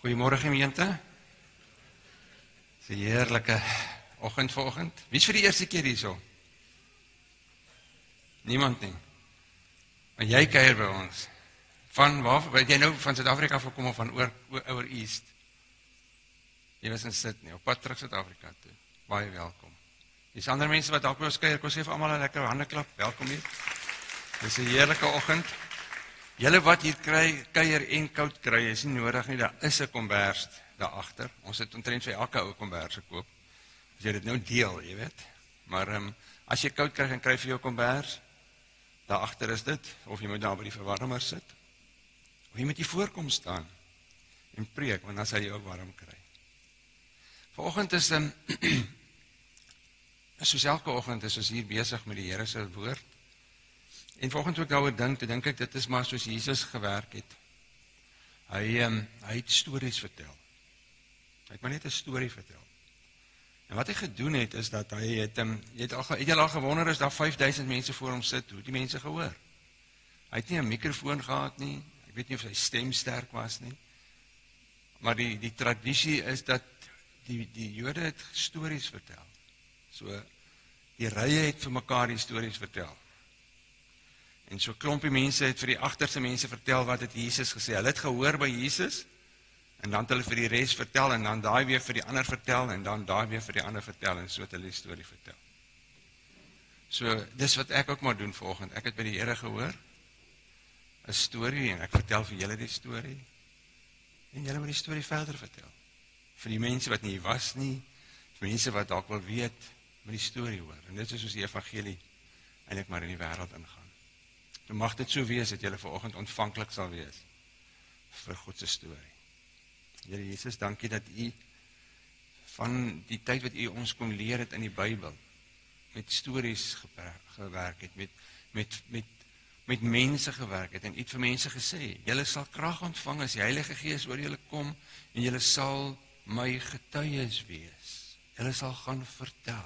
Goeiemôre gemeente. Dis 'n heerlike oggend vanoggend. Wie is vir die eerste keer hierso? Niemand nie. Maar jy kuier by ons. Van waar? Weet jy nou van Suid-Afrika af gekom of van oor East? Jy was in Sydney, op pad terug Suid-Afrika toe. Baie welkom. Dis ander mense wat dalk by ons kuier, kom sê vir almal 'n lekker hande klap. Welkom hier. Dis 'n heerlike oggend. Julle wat hier kuier en koud kry, is nie nodig nie, daar is 'n kombers daar agter. Ons het omtrent vir elke ou kombers gekoop. As jy dit nou deel, jy weet. Maar as jy koud kry, dan kry vir jou kombers. Daar agter is dit, of jy moet daar by die verwarmer sit. Of jy moet hier voorkom staan en preek, want dan sal jy ook warm kry. Vanoggend is soos elke oggend is ons hier besig met die Here se woord. En vanoggend toe ek daaroor dink ek dit is maar soos Jesus gewerk het. Hy het stories vertel. Hy het maar net 'n storie vertel. En wat hy gedoen het is dat hy het jy al gewonder is daar 5000 mense voor hom sit, hoe het die mense gehoor? Hy het nie 'n mikrofoon gehad nie. Ek weet nie of sy stem sterk was nie. Maar die tradisie is dat die Jode het stories vertel. So die rye het vir mekaar die stories vertel. En so klompie mense het vir die agterste mense vertel wat het Jesus gesê. Hulle het gehoor by Jesus en dan het hulle vir die res vertel en dan daai weer vir die ander vertel en dan daai weer vir die ander vertel en so het hulle die storie vertel. So dis wat ek ook maar doen vanoggend. Ek het by die Here gehoor 'n storie en ek vertel vir julle die storie. En julle moet die storie verder vertel. Vir die mense wat nie was nie, vir mense wat dalk wil weet, moet die storie hoor. En dit is soos die evangelie eintlik maar in die wêreld ingaan. Dan mag dit so wees dat julle vanoggend ontvanklik sal wees vir God se storie. Here Jesus, dankie dat U van die tyd wat U ons kom leer het in die Bybel met stories gewerk het, met mense gewerk het en U het vir mense gesê, julle sal krag ontvang as die Heilige Gees oor julle kom en julle sal my getuies wees. Julle sal gaan vertel.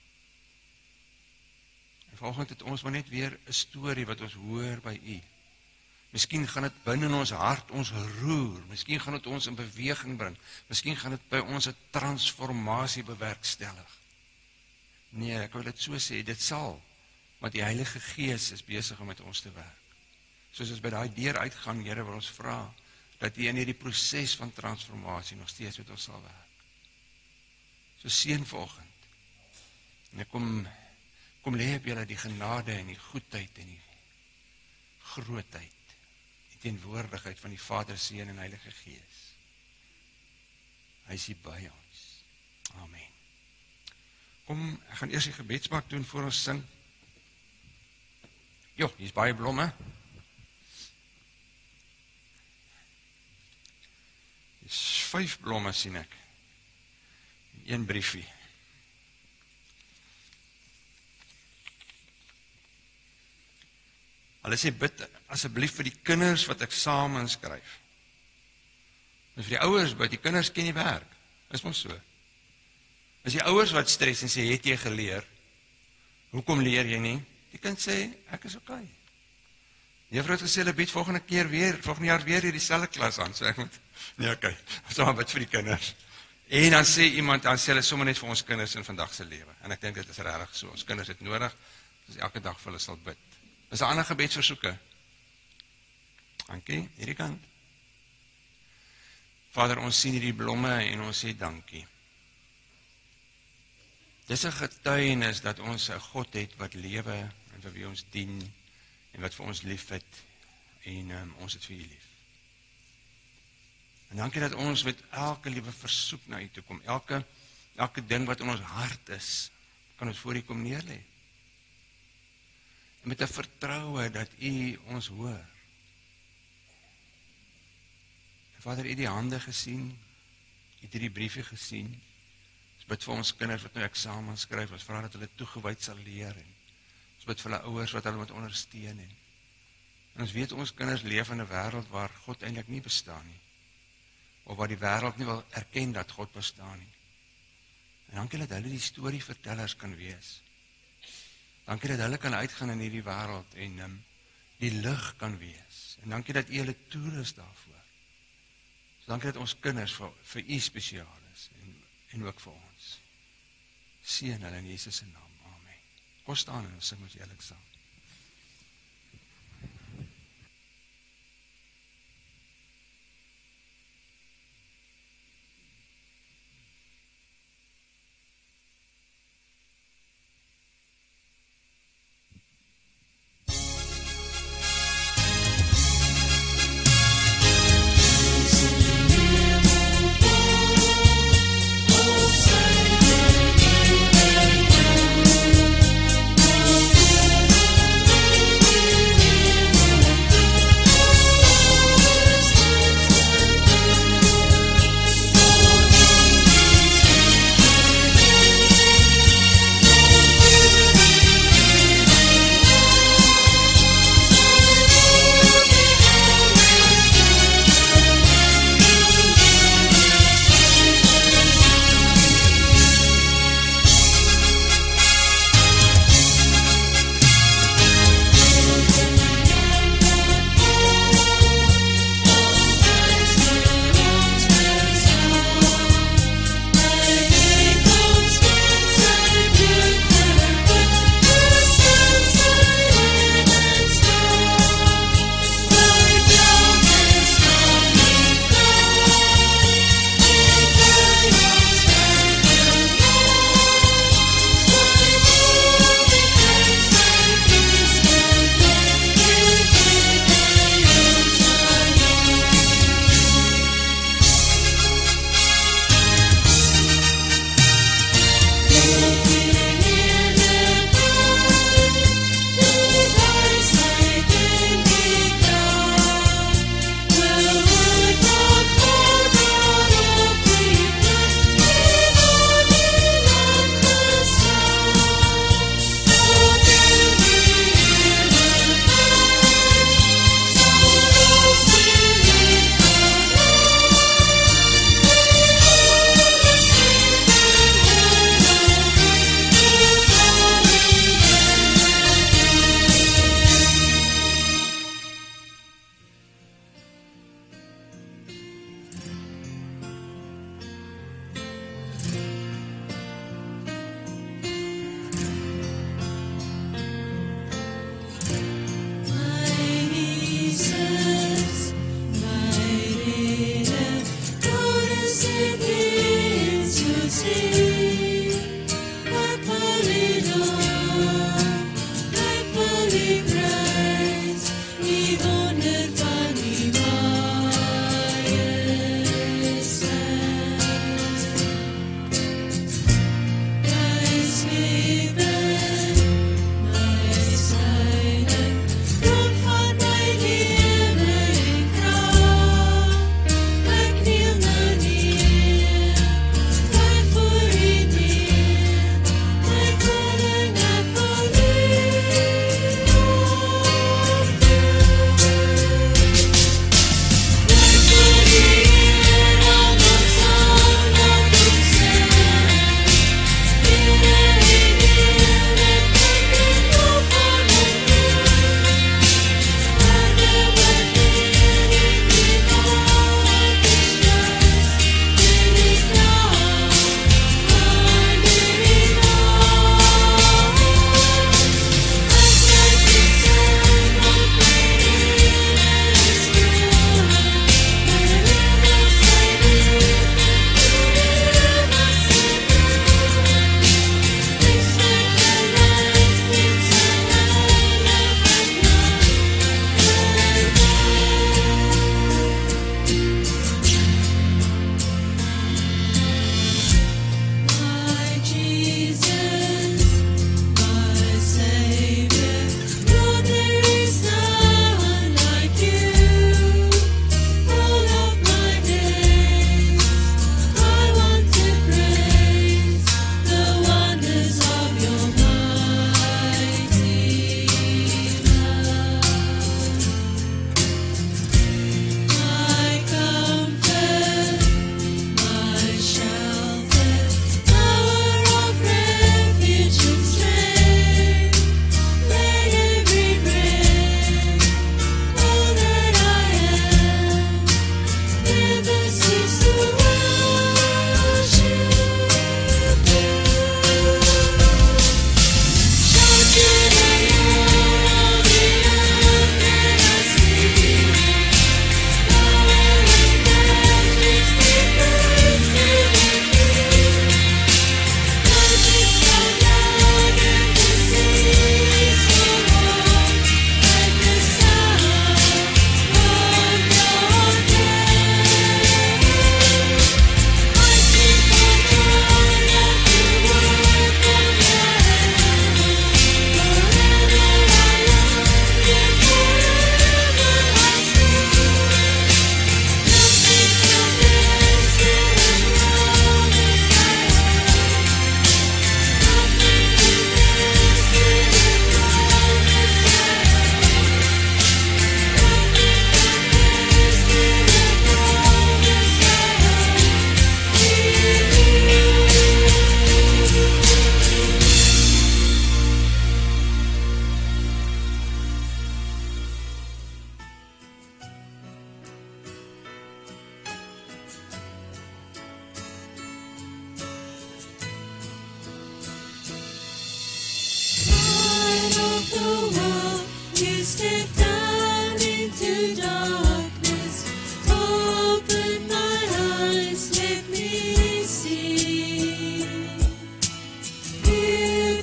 En vanoggend het ons maar net weer 'n storie wat ons hoor by U. Miskien gaan dit binne in ons hart ons roer, miskien gaan dit ons in beweging bring, miskien gaan dit by ons 'n transformasie bewerkstellig. Nee, ek wil dit so sê, dit sal, want die Heilige Gees is besig om met ons te werk. Soos ons by daai deur uitgaan, Here, wil ons vra dat U in hierdie proses van transformasie nog steeds met ons sal werk. So seën vanoggend. En ek kom lê op julle die genade en die goedheid en die grootheid, die teenwoordigheid van die Vader, Seun en Heilige Gees. Hy is hier by ons. Amen. Kom, ek gaan eers die gebedsmaak doen voor ons sing. Jo, hier is baie blomme. Dis 5 blomme sien ek. 1 briefie. Hulle sê bid asseblief vir die kinders wat eksamen skryf. En vir die ouers, by die kinders ken nie werk. Is mos so. As die ouers wat stres en sê, het jy geleer? Hoekom leer jy nie? Die kind sê, ek is okay. Juffrou het gesê, hulle bied volgende jaar weer hier dieselfde klas aan. So ek moet, nee, okay, ons gaan bid vir die kinders. En dan sê iemand, dan sê hulle sommer net vir ons kinders in vandag se lewe. En ek dink dit is regtig so. Ons kinders het nodig, ons elke dag vir hulle sal bid. Is daar ander gebedsversoeke? Dankie, hierdie kant. Vader, ons sien hierdie blomme en ons sê dankie. Dis 'n getuienis dat ons 'n God het wat lewe en vir wie ons dien en wat vir ons lief het en ons het vir U lief. En dankie dat ons met elke liewe versoek na U toe kom, elke ding wat in ons hart is, kan ons voor U kom neerlê. En met 'n vertroue dat U ons hoor. En Vader, U het die hande gesien, U het hierdie briefie gesien. Ons bid vir ons kinders wat nou eksamen skryf, ons vra dat hulle toegewyd sal leer en ons bid vir hulle ouers wat hulle moet ondersteun en ons weet ons kinders leef in 'n wêreld waar God eintlik nie bestaan nie. Of waar die wêreld nie wil erken dat God bestaan nie. En dankie dat hulle die storievertellers kan wees. Dankie dat hulle kan uitgaan in hierdie wêreld en die lig kan wees. En dankie dat U hulle toerus daarvoor. Dankie dat ons kinders vir u spesiaal is en ook vir ons. Seën hulle in Jesus se naam. Amen. Kom staan en ons sing ons eerlik saam.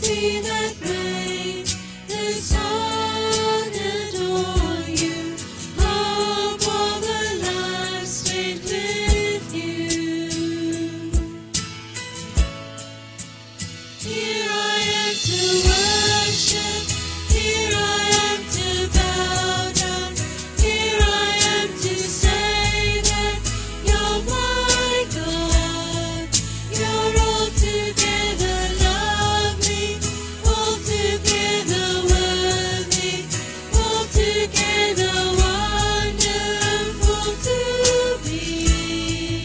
worthy that reign, the sun adore you, hope all the lives spent with you. Here I am to worship, here I am to bow down, here I am to say that you're my God. You're altogether lovely, altogether worthy, altogether wonderful to me.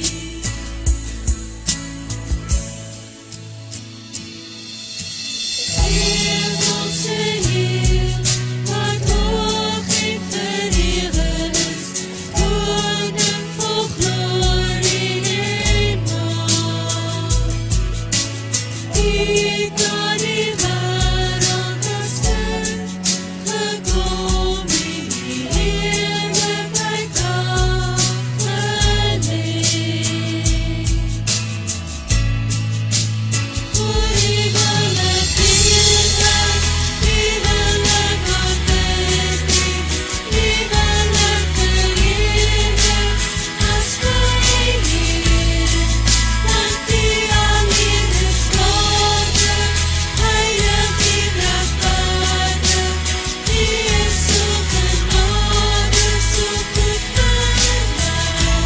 Hemel se heer, wat hoog en verheven is, koning vol glorie en macht. Die na die wêreld as kind gekom en die heerlikheid daar geleef. Voor die wille dierbaar, die wille aanbidding, die wille verheerlik as my Heer. Want die alleen is Vader, heilig en regverdig, die is so genadig, so goed vir my.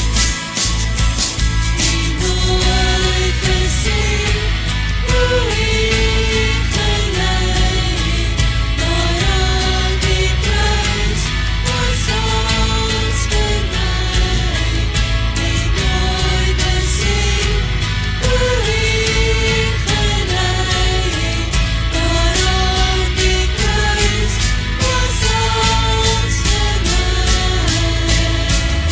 Die nooit besef hoe U gelei, maar aan die kruis was ons vir my. Die nooit besef hoe U gelei, maar aan die kruis was ons vir my.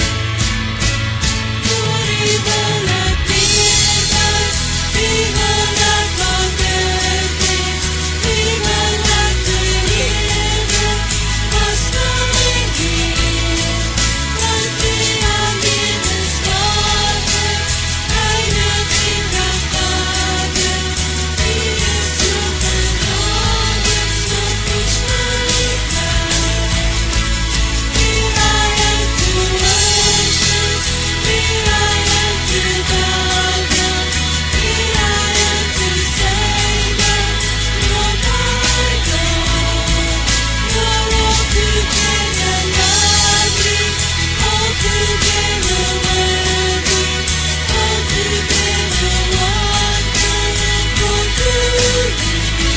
Voor die wille dierbaar, die wille aanbidding, die wille verheerlik as my Heer. Want die alleen is Vader, heilig en regverdig, die is so genadig, so goed vir my. Here I am to worship, here I am to bow down, here I am to say that you're my God. You're altogether lovely, altogether worthy, altogether wonderful to me.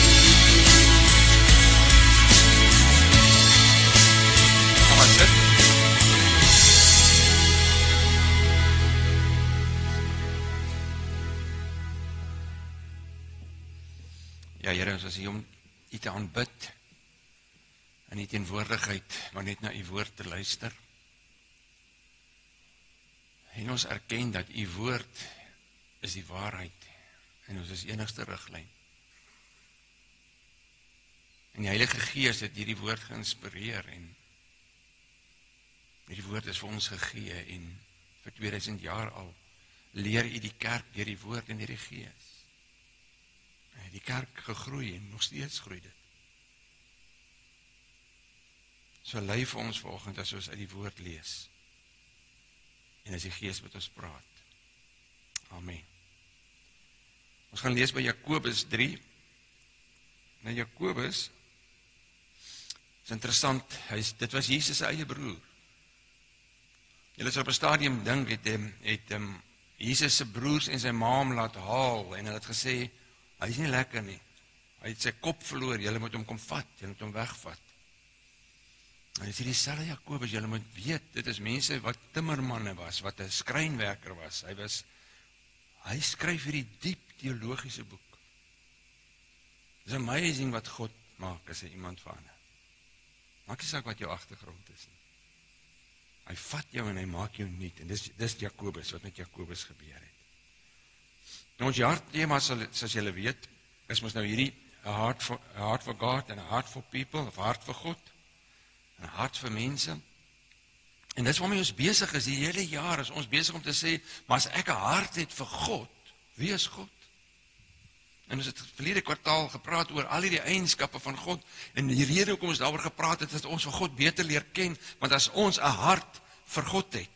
Kom maar sit. Ja, Here, ons is hier om U te aanbid in U teenwoordigheid, maar net na U woord te luister. En ons erken dat U woord is die waarheid en ons is enigste riglyn. En die Heilige Gees het hierdie woord geïnspireer en hierdie woord is vir ons gegee en vir 2000 jaar al leer U die kerk deur die woord en deur die Gees. Die kerk gegroei en nog steeds groei dit. So lei vir ons vanoggend as ons uit die woord lees. En as die Gees met ons praat. Amen. Ons gaan lees by Jakobus 3. Nou Jakobus is interessant, dit was Jesus se eie broer. Julle sal op 'n stadium dink het Jesus se broers en sy ma hom laat haal en hulle het gesê hy is nie lekker nie. Hy het sy kop verloor, julle moet hom kom vat, julle moet hom wegvat. En hy sê dieselfde Jakobus, julle moet weet, dit is mense wat timmermanne was, wat 'n skrynwerker was. Hy skryf hierdie diep teologiese boek. It's amazing wat God maak as hy iemand verander. Maak nie saak wat jou agtergrond is nie. Hy vat jou en hy maak jou nuut. En dis Jakobus, wat met Jakobus gebeur het. Nou ons jaarthema, soos julle weet, is mos nou hierdie a heart for God and a heart for people, 'n hart vir God, 'n hart vir mense. En dis waarmee ons besig is, die hele jaar is ons besig om te sê, maar as ek 'n hart het vir God, wie is God? En ons het verlede kwartaal gepraat oor al die eienskappe van God, en die rede hoekom ons daaroor gepraat het, is dat ons vir God beter leer ken, want as ons 'n hart vir God het,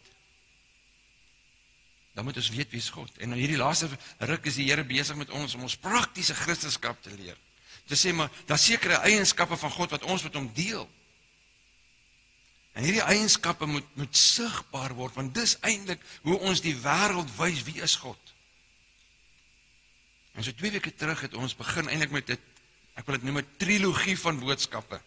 dan moet ons weet wie is God. En in hierdie laaste ruk is die Here besig met ons om ons praktiese Christendom te leer. Te sê, maar daar sekere eienskappe van God wat ons met hom deel. En hierdie eienskappe moet sigbaar word, want dis eintlik hoe ons die wêreld wys wie is God. En so 2 weke terug het ons begin eintlik met dit, ek wil dit noem 'n trilogie van boodskappe.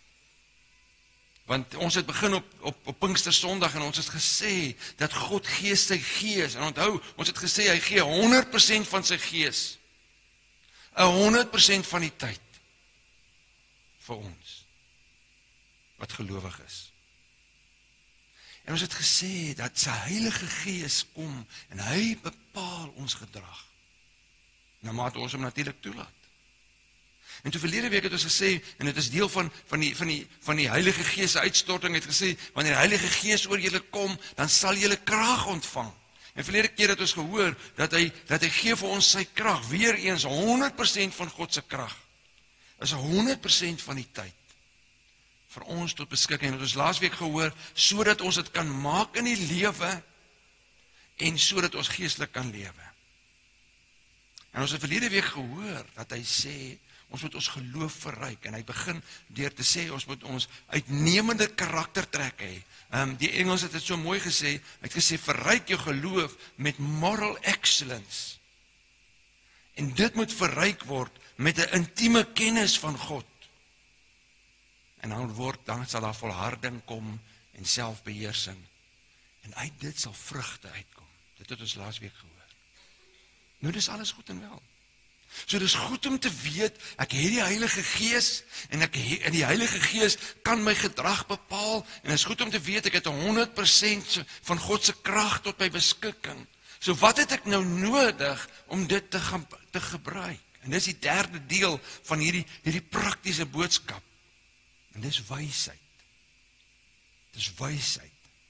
Want ons het begin op Pinkstersondag en ons het gesê dat God gee sy gees. En onthou, ons het gesê hy gee 100% van sy gees. 100% van die tyd vir ons wat gelowig is. En ons het gesê dat sy Heilige Gees kom en hy bepaal ons gedrag. Na mate ons hom natuurlik toelaat. En toe verlede week het ons gesê, en dit is deel van die Heilige Gees se uitstorting, het gesê, wanneer die Heilige Gees oor julle kom, dan sal julle krag ontvang. En verlede keer het ons gehoor, dat hy gee vir ons sy krag, weer eens 100% van God se krag, is 100% van die tyd, vir ons tot beskikking. En het ons laasweek gehoor, sodat ons dit kan maak in die lewe, en sodat ons geestelik kan lewe. En ons het verlede week gehoor, dat hy sê, ons moet ons geloof verryk, en hy begin deur te sê, ons moet ons uitnemende karaktertrek hê. Die Engels het dit so mooi gesê, hy het gesê, verryk jou geloof met moral excellence. En dit moet verryk word met 'n intieme kennis van God. En dan sal daar volharding kom en selfbeheersing. En uit dit sal vrugte uitkom. Dit het ons laasweek gehoor. Nou, dis alles goed en wel. So dis goed om te weet, ek het die Heilige Gees, en die Heilige Gees kan my gedrag bepaal, en is goed om te weet, ek het 100% van God se krag tot my beskikking. So wat het ek nou nodig om dit te gebruik? En dis die derde deel van hierdie praktiese boodskap. En dis wysheid. Dis wysheid.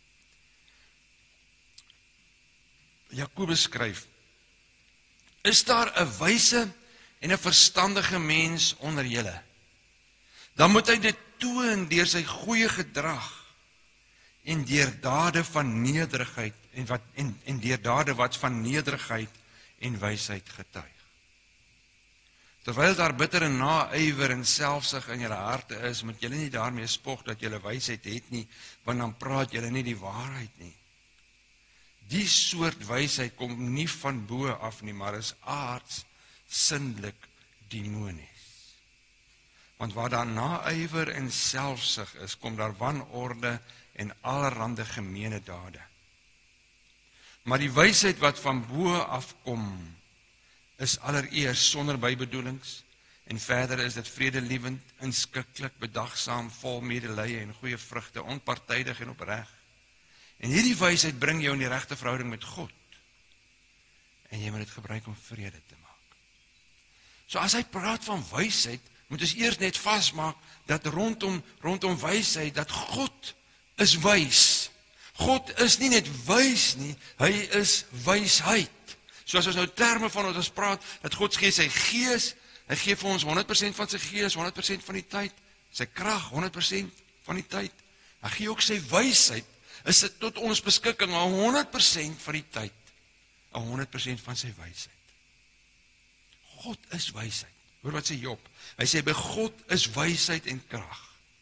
Jakobus skryf, is daar 'n wyse en 'n verstandige mens onder julle? Dan moet hy dit toon deur sy goeie gedrag en deur dade van nederigheid en deur dade wat van nederigheid en wysheid getuig. Terwyl daar bittere naaiwer en selfsug in julle harte is, moet julle nie daarmee spog dat julle wysheid het nie, want dan praat julle nie die waarheid nie. Die soort wysheid kom nie van bo af nie, maar is aards, sindelik, demonies. Want waar daar naaiwer en selfsug is, kom daar wanorde en allerhande gemeene dade. Maar die wysheid wat van bo af kom, is allereers sonder bybedoelings, en verder is dit vredelievend, inskikkelik, bedagsaam, vol medelee en goeie vrugte, onpartydig en opreg. En hierdie wysheid bring jou in die regte verhouding met God. En jy moet dit gebruik om vrede te maak. So as hy praat van wysheid, moet ons eers net vasmaak dat rondom wysheid, dat God is wys. God is nie net wys nie, hy is wysheid. So as ons nou terme van wat ons praat, dat God gee sy gees, hy gee vir ons 100% van sy gees, 100% van die tyd, sy krag 100% van die tyd. Hy gee ook sy wysheid, is dit tot ons beskikking 100% van die tyd, 100% van sy wysheid. God is wysheid. Hoor wat sê Job? Hy sê by God is wysheid en krag.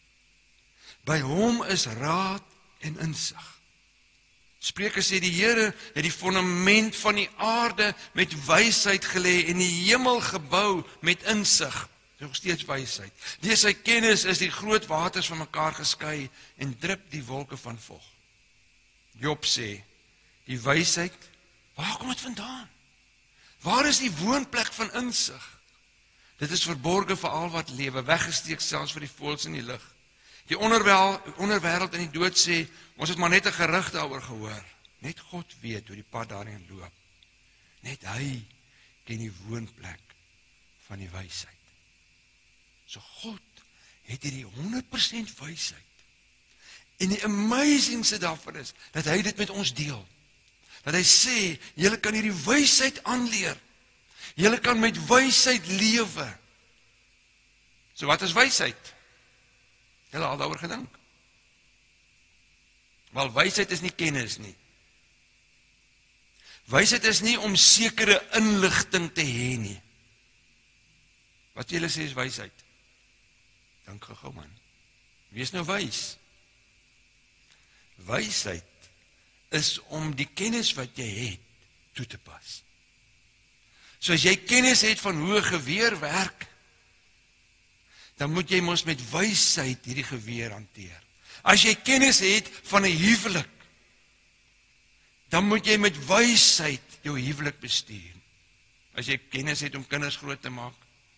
By hom is raad en insig. Spreuke sê die Here het die fondament van die aarde met wysheid gelê en die hemel gebou met insig. Nog steeds wysheid. Deur sy kennis is die groot waters van mekaar geskei en drup die wolke van vog. Job sê, die wysheid, waar kom dit vandaan? Waar is die woonplek van insig? Dit is verborge vir al wat lewe, weggesteek selfs vir die voëls in die lug. Die onderwêreld en die dood sê, ons het maar net 'n gerug daaroor gehoor. Net God weet hoe die pad daarin loop. Net hy ken die woonplek van die wysheid. So God het hierdie 100% wysheid. En die amazingste daarvan is, dat hy dit met ons deel. Dat hy sê, julle kan hierdie wysheid aanleer. Julle kan met wysheid lewe. So wat is wysheid? Julle al daaroor gedink? Wel, wysheid is nie kennis nie. Wysheid is nie om sekere inligting te hê nie. Wat julle sê is wysheid? Dink gou man. Wees nou wys. Wysheid is om die kennis wat jy het toe te pas. So as jy kennis het van hoe 'n geweer werk, dan moet jy mos met wysheid hierdie geweer hanteer. As jy kennis het van 'n huwelik, dan moet jy met wysheid jou huwelik bestuur. As jy kennis het om kinders groot te maak,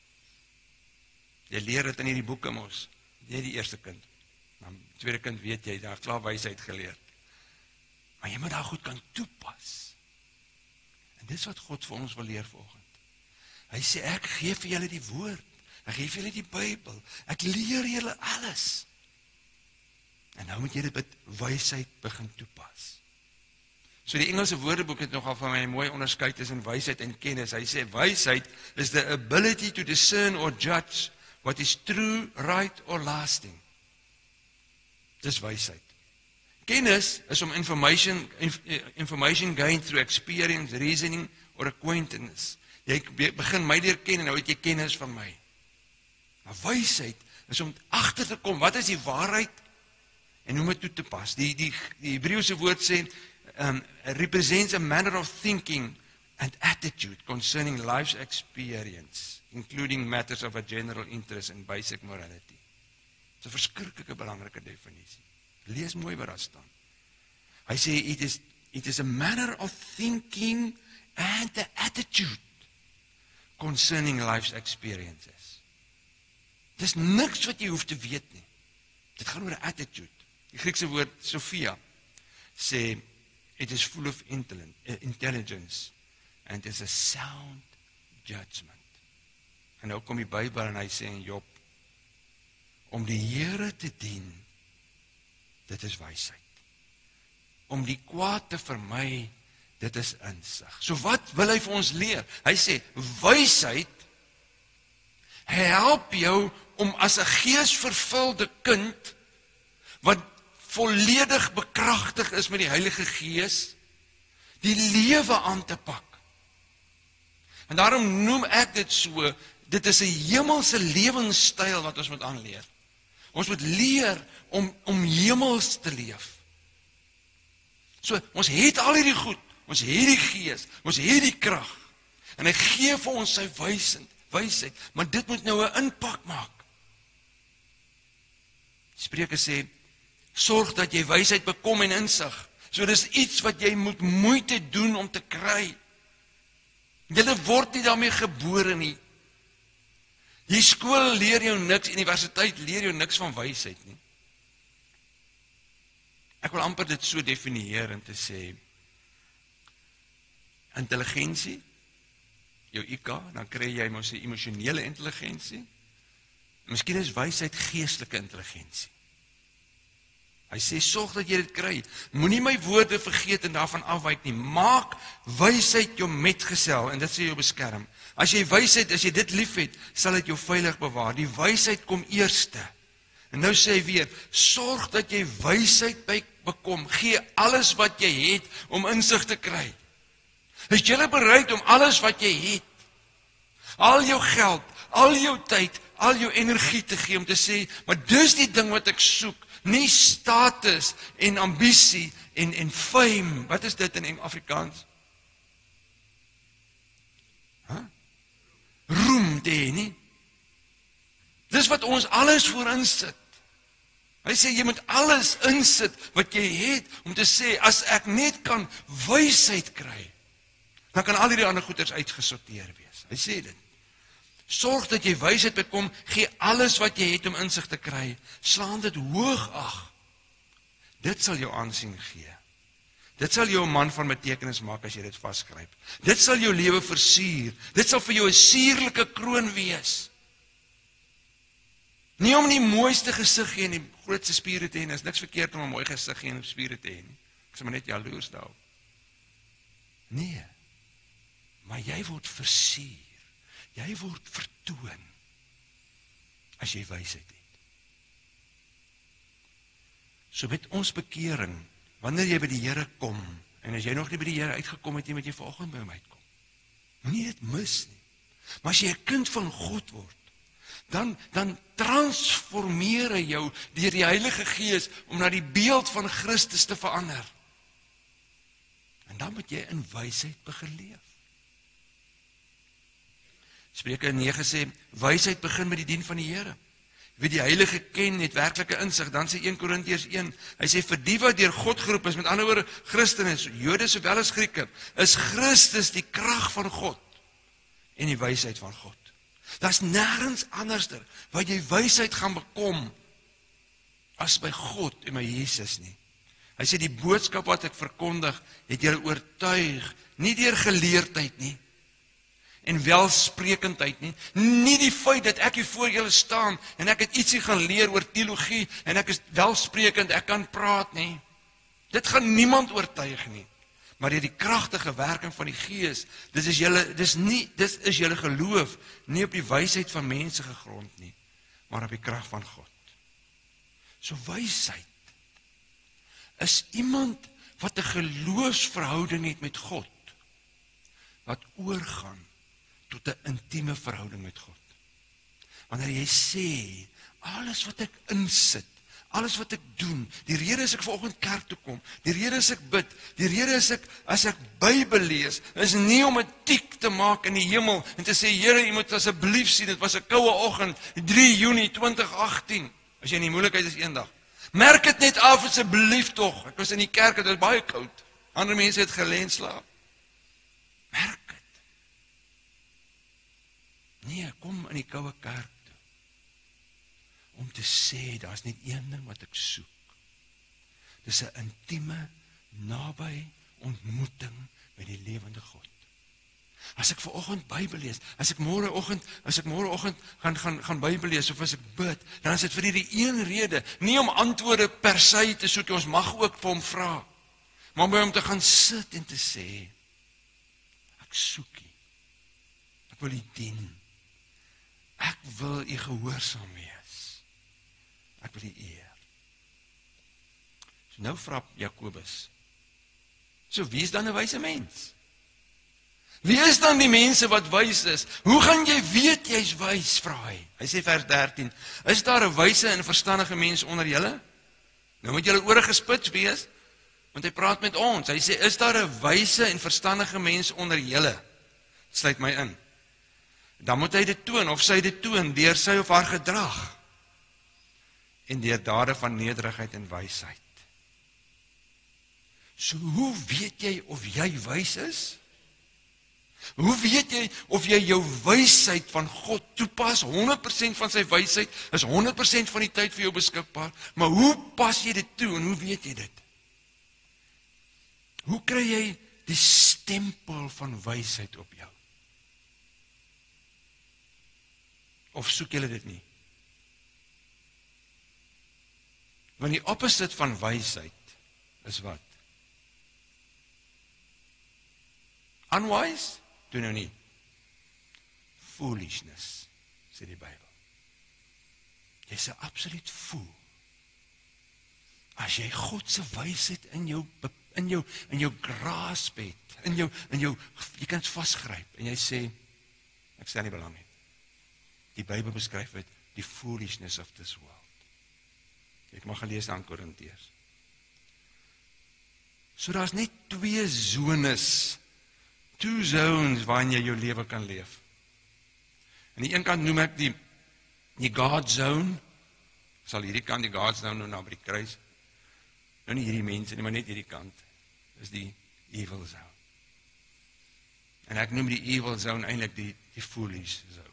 jy leer dit in hierdie boeke mos. Jy die eerste kind. Dan tweede kind weet jy, daar klaar wysheid geleer. Maar jy moet daar goed kan toepas. En dis wat God vir ons wil leer vanoggend. Hy sê, ek gee vir julle die woord. Ek gee vir julle die Bybel. Ek leer julle alles. En nou moet jy dit met wysheid begin toepas. So die Engelse Woordeboek het nogal van my mooi onderskei tussen wysheid en kennis. Hy sê, wysheid is the ability to discern or judge what is true, right or lasting. Dis wysheid. Kennis is om information gained through experience, reasoning or acquaintance. Jy begin my leer ken en nou het jy kennis van my. Maar wysheid is om agter te kom, wat is die waarheid en hoe om dit toe te pas. Die Hebreëse woord sê, represents a manner of thinking and attitude concerning life's experience, including matters of a general interest and basic morality. Dis 'n verskriklike belangrike definisie. Lees mooi wat daar staan. Hy sê, it is a manner of thinking and the attitude concerning life's experiences. Dis niks wat jy hoef te weet nie. Dit gaan oor 'n attitude. Die Griekse woord Sophia sê, it is full of intelligence and is a sound judgment. En nou kom die Bybel en hy sê in Job, om die Here te dien, dit is wysheid. Om die kwaad te vermy, dit is insig. So wat wil hy vir ons leer? Hy sê, wysheid help jou om as 'n geesvervulde kind, wat volledig bekragtig is met die Heilige Gees, die lewe aan te pak. En daarom noem ek dit so, dit is 'n hemelse lewenstyl wat ons moet aanleer. Ons moet leer om hemels te leef. So, ons het al hierdie goed, ons het die Gees, ons het die krag, en hy gee vir ons sy wysheid, maar dit moet nou 'n impak maak. Spreuke sê, sorg dat jy wysheid bekom en insig. So dis iets wat jy moet moeite doen om te kry. Jy word nie daarmee gebore nie. Die skool leer jou niks, universiteit leer jou niks van wysheid nie. Ek wil amper dit so definieer en te sê, intelligensie, jou IQ, dan kry jy mos 'n emosionele intelligensie. Miskien is wysheid geestelike intelligensie. Hy sê, sorg dat jy dit kry. Moenie my woorde vergeet en daarvan afwyk nie. Maak wysheid jou metgesel en dit sê jou beskerm. As jy wysheid, as jy dit liefhet, sal dit jou veilig bewaar. Die wysheid kom eerste. En nou sê hy weer, sorg dat jy wysheid bekom. Gee alles wat jy het om insig te kry. Is jy bereid om alles wat jy het, al jou geld, al jou tyd, al jou energie te gee om te sê, maar dis die ding wat ek soek. Nie status en ambisie en fame. Wat is dit in Afrikaans? Roem te hê nie. Dis wat ons alles voor insit. Hy sê jy moet alles insit wat jy het om te sê as ek net kan wysheid kry, dan kan al hierdie ander goeders uitgesorteer wees. Hy sê dit. Sorg dat jy wysheid bekom, gee alles wat jy het om insig te kry. Slaan dit hoog ag. Dit sal jou aansien gee. Dit sal jou 'n man van betekenis maak as jy dit vasgryp. Dit sal jou lewe versier. Dit sal vir jou 'n suurlike kroon wees. Nie om die mooiste gesig hê en die grootste spiere te hê, is niks verkeerd om 'n mooi gesig en spiere te hê nie. Ek is maar net jaloers daarop. Nee. Maar jy word versier, jy word vertoon, as jy wysheid het. So met ons bekering, wanneer jy by die Here kom, en as jy nog nie by die Here uitgekom het nie, moet jy vanoggend by hom uitkom. Moenie dit mis nie. Maar as jy 'n kind van God word, dan transformeer hy jou deur die Heilige Gees om na die beeld van Christus te verander. En dan moet jy in wysheid begin leef. Spreuke 9 sê, wysheid begin met die dien van die Here. Wie die Heilige ken, het werklike insig. Dan sê 1 Korintiërs 1, hy sê, vir die wat deur God geroep is, met ander woorde, Christene, Jode sowel as Grieke, is Christus die krag van God en die wysheid van God. Daar's nêrens anderster waar jy wysheid gaan bekom as by God en by Jesus nie. Hy sê die boodskap wat ek verkondig, het julle oortuig, nie deur geleerdheid nie en welsprekendheid nie, nie die feit dat ek hier voor julle staan en ek het ietsie gaan leer oor teologie en ek is welsprekend, ek kan praat nie. Dit gaan niemand oortuig nie. Maar deur die kragtige werking van die Gees, dis is julle geloof nie op die wysheid van mense gegrond nie, maar op die krag van God. So wysheid is iemand wat 'n geloofsverhouding het met God, wat oorgaan tot 'n intieme verhouding met God. Wanneer jy sê, alles wat ek insit, alles wat ek doen, die rede is ek vanoggend kerk toe kom, die rede is ek bid, die rede is ek, as ek Bybel lees, is nie om 'n tik te maak in die hemel, en te sê, Here, U moet asseblief sien, dit was 'n koue oggend, 3 Junie 2018, as jy in die moeilikheid is eendag. Merk dit net af, asseblief tog, ek was in die kerk, het was baie koud, ander mense het gelê en slaap. Merk dit. Nee, kom in die koue kerk toe, om te sê, daar's net een ding wat ek soek. Dis 'n intieme, naby ontmoeting met die lewende God. As ek vanoggend Bybel lees, as ek môreoggend gaan Bybel lees, of as ek bid, dan is dit vir hierdie een rede, nie om antwoorde per se te soek, ons mag ook vir hom vra, maar om te gaan sit en te sê, ek soek U, ek wil U dien, ek wil U gehoorsaam wees, ek wil U eer. So nou vra Jakobus, so wie is dan 'n wyse mens? Wie is dan die mense wat wys is? Hoe gaan jy weet jy's wys, vra hy. Hy sê vers 13, is daar 'n wyse en verstandige mens onder julle? Nou moet julle ore gespits wees, want hy praat met ons. Hy sê, is daar 'n wyse en verstandige mens onder julle? Sluit my in. Dan moet hy dit toon, of sy dit toon, deur sy of haar gedrag, en deur dade van nederigheid en wysheid. So hoe weet jy of jy wys is? Hoe weet jy of jy jou wysheid van God toepas? 100% van sy wysheid is 100% van die tyd vir jou beskikbaar, maar hoe pas jy dit toe en hoe weet jy dit? Hoe kry jy die stempel van wysheid op jou? Of soek julle dit nie? Want die opposite van wysheid is wat? Unwise? Doen nou nie. Foolishness, sê die Bybel. Jy's 'n absoluut fool. As jy God se wysheid in jou grasp het, in jou jy kan dit vasgryp en jy sê, ek stel nie belang nie. Die Bybel beskryf dit, die foolishness of this world. Ek mag gelees aan Korintiërs. So daar's net 2 zones, 2 zones waarin jy jou lewe kan leef. Aan die een kant noem ek die God zone. Ek sal hierdie kant die God zone noem, nou by die kruis. Nou nie hierdie mense nie, maar net hierdie kant. Is die evil zone. En ek noem die evil zone eintlik die foolish zone.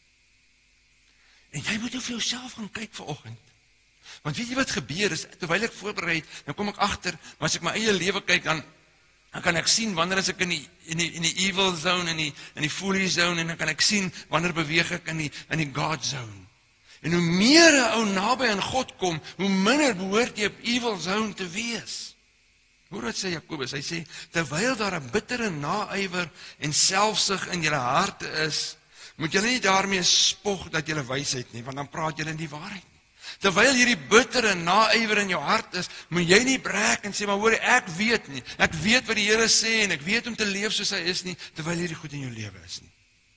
En jy moet vir jouself gaan kyk vanoggend. Want weet jy wat gebeur is, terwyl ek voorberei het, dan kom ek agter, maar as ek my eie lewe kyk, dan kan ek sien wanneer as ek in die evil zone, in die foolish zone, en dan kan ek sien wanneer beweeg ek in die God zone. En hoe meer 'n ou naby aan God kom, hoe minder behoort jy op evil zone te wees. Hoor wat sê Jakobus, hy sê, terwyl daar 'n bittere naaiwer en selfsug in julle harte is, moet julle nie daarmee spog dat julle wys het nie, want dan praat julle nie die waarheid nie. Terwyl hierdie bittere naaiwer in jou hart is, moet jy nie breek en sê, maar hoor, ek weet nie, ek weet wat die Here sê en ek weet om te leef soos hy is nie, terwyl hierdie goed in jou lewe is nie.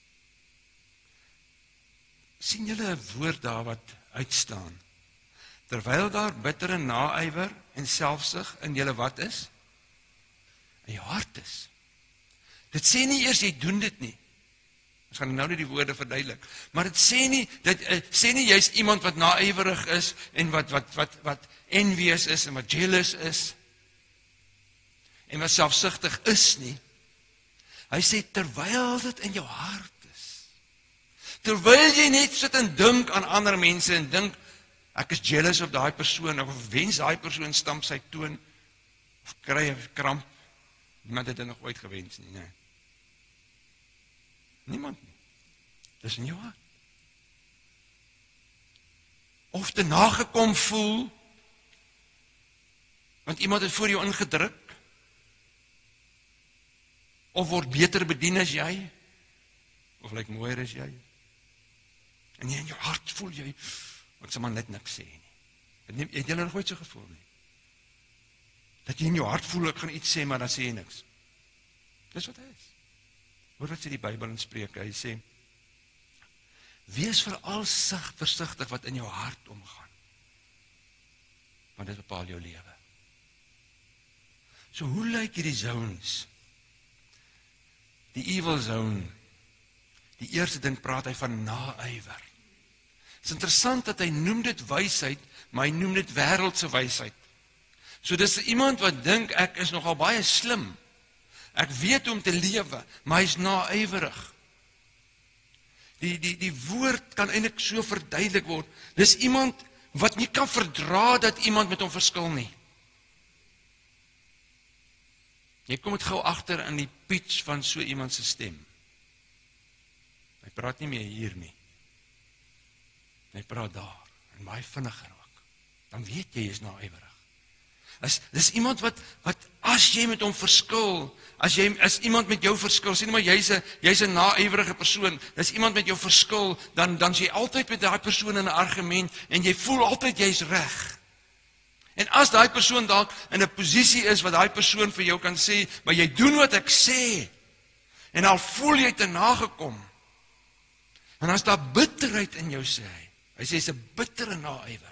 Sien julle 'n woord daar wat uitstaan? Terwyl daar bittere naaiwer en selfsug in julle wat is? In jou hart is. Dit sê nie eers jy doen dit nie. Ons gaan nou net die woorde verduidelik. Maar dit sê nie jy's iemand wat naaiwerig is en wat envious is en wat jealous is en wat selfsugtig is nie. Hy sê terwyl dit in jou hart is. Terwyl jy net sit en dink aan ander mense en dink ek is jealous op daai persoon of wens daai persoon stamp sy toon of kry 'n kramp. Niemand het dit nog ooit gewens nie, nee. Niemand nie. Dis in jou hart. Of te nagekom voel, want iemand het voor jou ingedruk, of word beter bedien as jy, of lyk mooier as jy. En jy in jou hart voel jy, want sy man net niks sê nie. Het jy nog ooit so gevoel nie? Dat jy in jou hart voel, ek gaan iets sê, maar dan sê jy niks. Dis wat hy is. Hoor wat sê die Bybel in Spreuke, hy sê, wees veral versigtig wat in jou hart omgaan, want dit bepaal jou lewe. So hoe lyk hierdie zones? Die evil zone, die eerste ding praat hy van naaiwer. Het is interessant dat hy noem dit wysheid, maar hy noem dit wêreldse wysheid. So dis iemand wat dink ek is nogal baie slim. Ek weet hoe om te lewe, maar hy's naaiwerig. Die woord kan eintlik so verduidelik word. Dis iemand wat nie kan verdra dat iemand met hom verskil nie. Jy kom dit gou agter in die pitch van so iemand se stem. Hy praat nie meer hier nie. Hy praat daar, en baie vinniger ook. Dan weet jy is naaiwerig. Dis iemand wat as jy met hom verskil, as iemand met jou verskil, sê nie maar jy's 'n naaiwerige persoon, dis iemand met jou verskil, dan is jy altyd met daai persoon in 'n argument en jy voel altyd jy's reg. En as daai persoon dalk in 'n posisie is wat daai persoon vir jou kan sê, maar jy doen wat ek sê, en al voel jy te nagekom, en as daar bitterheid in jou sê hy sê is 'n bittere naaiwer.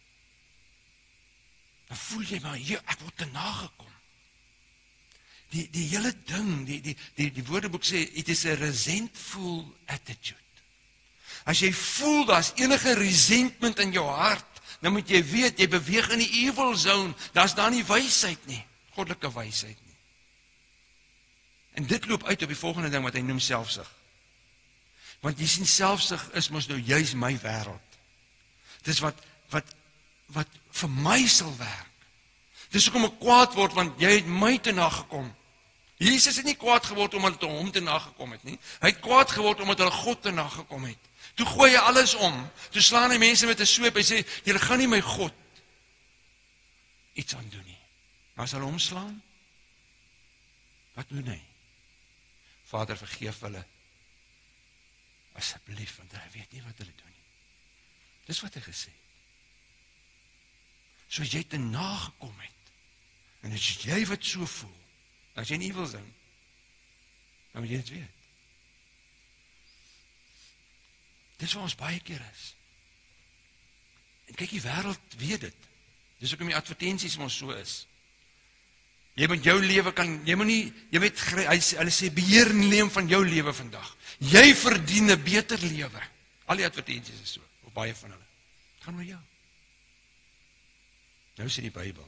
Dan voel jy maar, ek word te nagekom. Die hele ding, die woordeboek sê, it is a resentful attitude. As jy voel, daar's enige resentment in jou hart, dan moet jy weet, jy beweeg in die evil zone, daar's daar nie wysheid nie, goddelike wysheid nie. En dit loop uit op die volgende ding wat hy noem selfsug. Want jy sien, selfsug is mos nou juis my wêreld. Dis wat vir my sal werk. Dis hoekom ek kwaad word, want jy het my te nagekom. Jesus het nie kwaad geword omdat hy hom te nagekom het nie. Hy het kwaad geword omdat hy God te nagekom het. Toe gooi hy alles om. Toe slaan hy mense met 'n sweep. Hy sê, julle gaan nie my God iets aan doen nie. Maar as hulle omslaan, wat doen hy? Vader, vergeef hulle. Asseblief, want hy weet nie wat hulle doen nie. Dis wat hy gesê het. So jy te nagekom het, en as jy wat so voel, as jy in evil zone, dan moet jy dit weet. Dis wat ons baie keer is. En kyk, die wêreld weet dit. Dis ook om die advertensies ons so is. Jy met jou lewe kan, jy weet, hulle sê, beheer en leem van jou lewe vandag. Jy verdien 'n beter lewe. Al die advertensies is so, of baie van hulle. Het gaan oor jou. Nou sê die Bybel,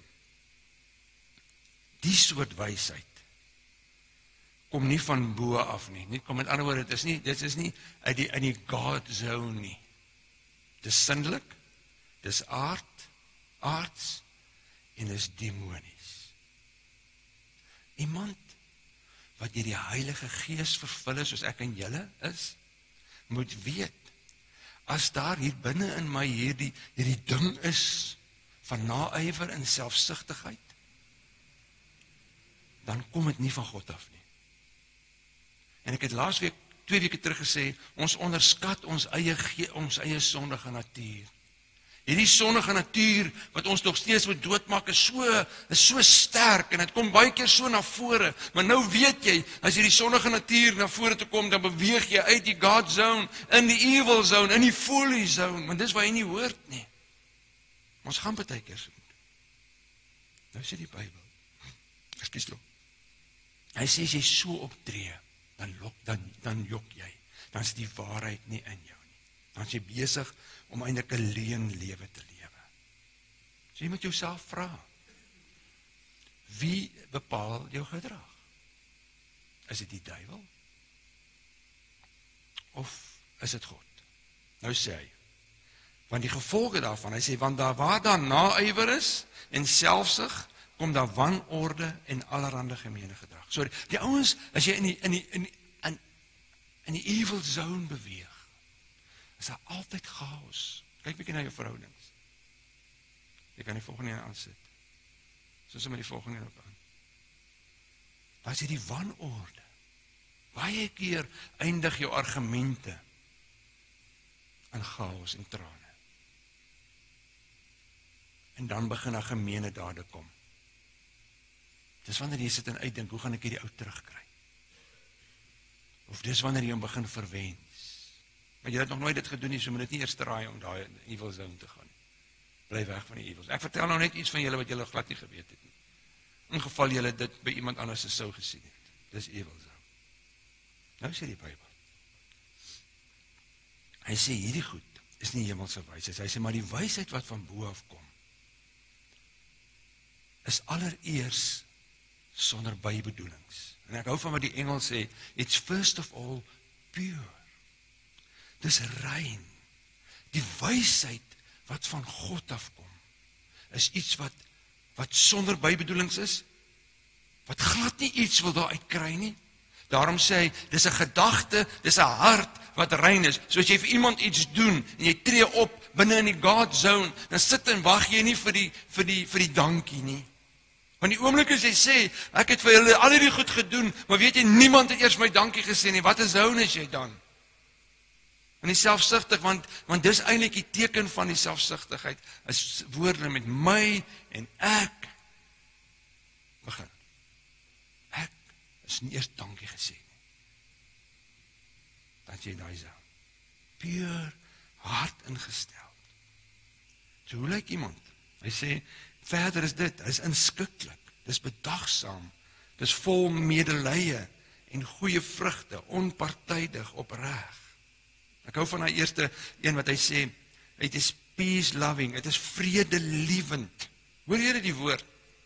die soort wysheid kom nie van bo af nie. Kom met ander woorde, dit is nie uit die God zone nie. Dis sindelik, dis aards en dis demonies. Iemand wat deur die Heilige Gees vervul is, soos ek en julle is, moet weet, as daar hier binne in my hierdie ding is van naaiwer en selfsugtigheid, dan kom dit nie van God af nie. En ek het laas week, 2 weke terug gesê, ons onderskat ons eie sondige natuur. Hierdie sondige natuur, wat ons nog steeds moet doodmaak, is so sterk, en het kom baie keer so na vore, maar nou weet jy, as hierdie sondige natuur na vore toe kom, dan beweeg jy uit die God zone, in die evil zone, in die foolish zone, want dis waar jy nie hoort nie. Ons gaan baie keer so. Nou sê die Bybel, ekskuus toe, hy sê, as jy so optree, dan jok jy, dan is die waarheid nie in jou nie, dan is jy besig om eintlik 'n leuen lewe te lewe. So jy moet jouself vra, wie bepaal jou gedrag? Is dit die duiwel? Of is dit God? Nou sê hy, want die gevolge daarvan, hy sê, want waar daar naaiwer is, en selfsug, kom daar wanorde en allerhande gemeene gedrag. So die ouens, as jy in die evil zone beweeg, is daar altyd chaos. Kyk bietjie na jou verhoudings. Jy kan die volgende een aansit. Soos met die volgende een ook aan. Daar is die wanorde. Baie keer eindig jou argumente in chaos en trane. En dan begin daar gemeene dade kom. Dis wanneer jy sit en uitdink, hoe gaan ek hierdie ou terugkry? Of dis wanneer jy hom begin verwens. Maar jy het nog nooit dit gedoen nie, so moet dit nie eers draai om daai evil zone te gaan. Bly weg van die evils. Ek vertel nou net iets van julle wat julle glad nie geweet het nie. In geval julle dit by iemand anders se sou gesien het. Dis evil zone. Nou sê die Bybel. Hy sê hierdie goed is nie hemelse wysheid. Hy sê maar die wysheid wat van bo af kom is allereers sonder bybedoelings. En ek hou van wat die Engels sê, it's first of all pure. Dis rein. Die wysheid wat van God afkom, is iets wat sonder bybedoelings is, wat glad nie iets wil daar uitkry nie. Daarom sê hy, dis 'n gedagte, dis 'n hart wat rein is. So as jy vir iemand iets doen, en jy tree op binne in die God zone, dan sit en wag jy nie vir die dankie nie. Want die oomblik as jy sê, ek het vir julle al hierdie goed gedoen, maar weet jy, niemand het eers my dankie gesê nie, wat 'n zone is jy dan? En die selfsugtig, want dis eintlik die teken van die selfsugtigheid, is woorde met my en ek begin. Ek is nie eers dankie gesê nie. Dat jy daai zone. Puur hart ingestel. So hoe lyk iemand? Hy sê, verder is dit, hy is inskikkelik, dis bedagsaam, dis vol medelee en goeie vrugte, onpartydig, opreg. Ek hou van die eerste een wat hy sê, it is peace loving, het is vredelievend. Hoor jy die woord?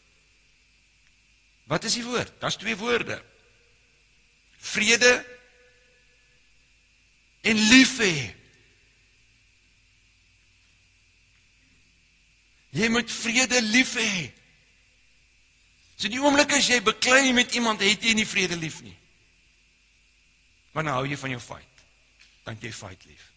Wat is die woord? Daar's 2 woorde. Vrede en lief hê. Jy moet vrede lief hê. So die oomblik as jy beklei met iemand, het jy nie vrede lief nie. Want dan hou jy van jou fight. Dan jy fight lief.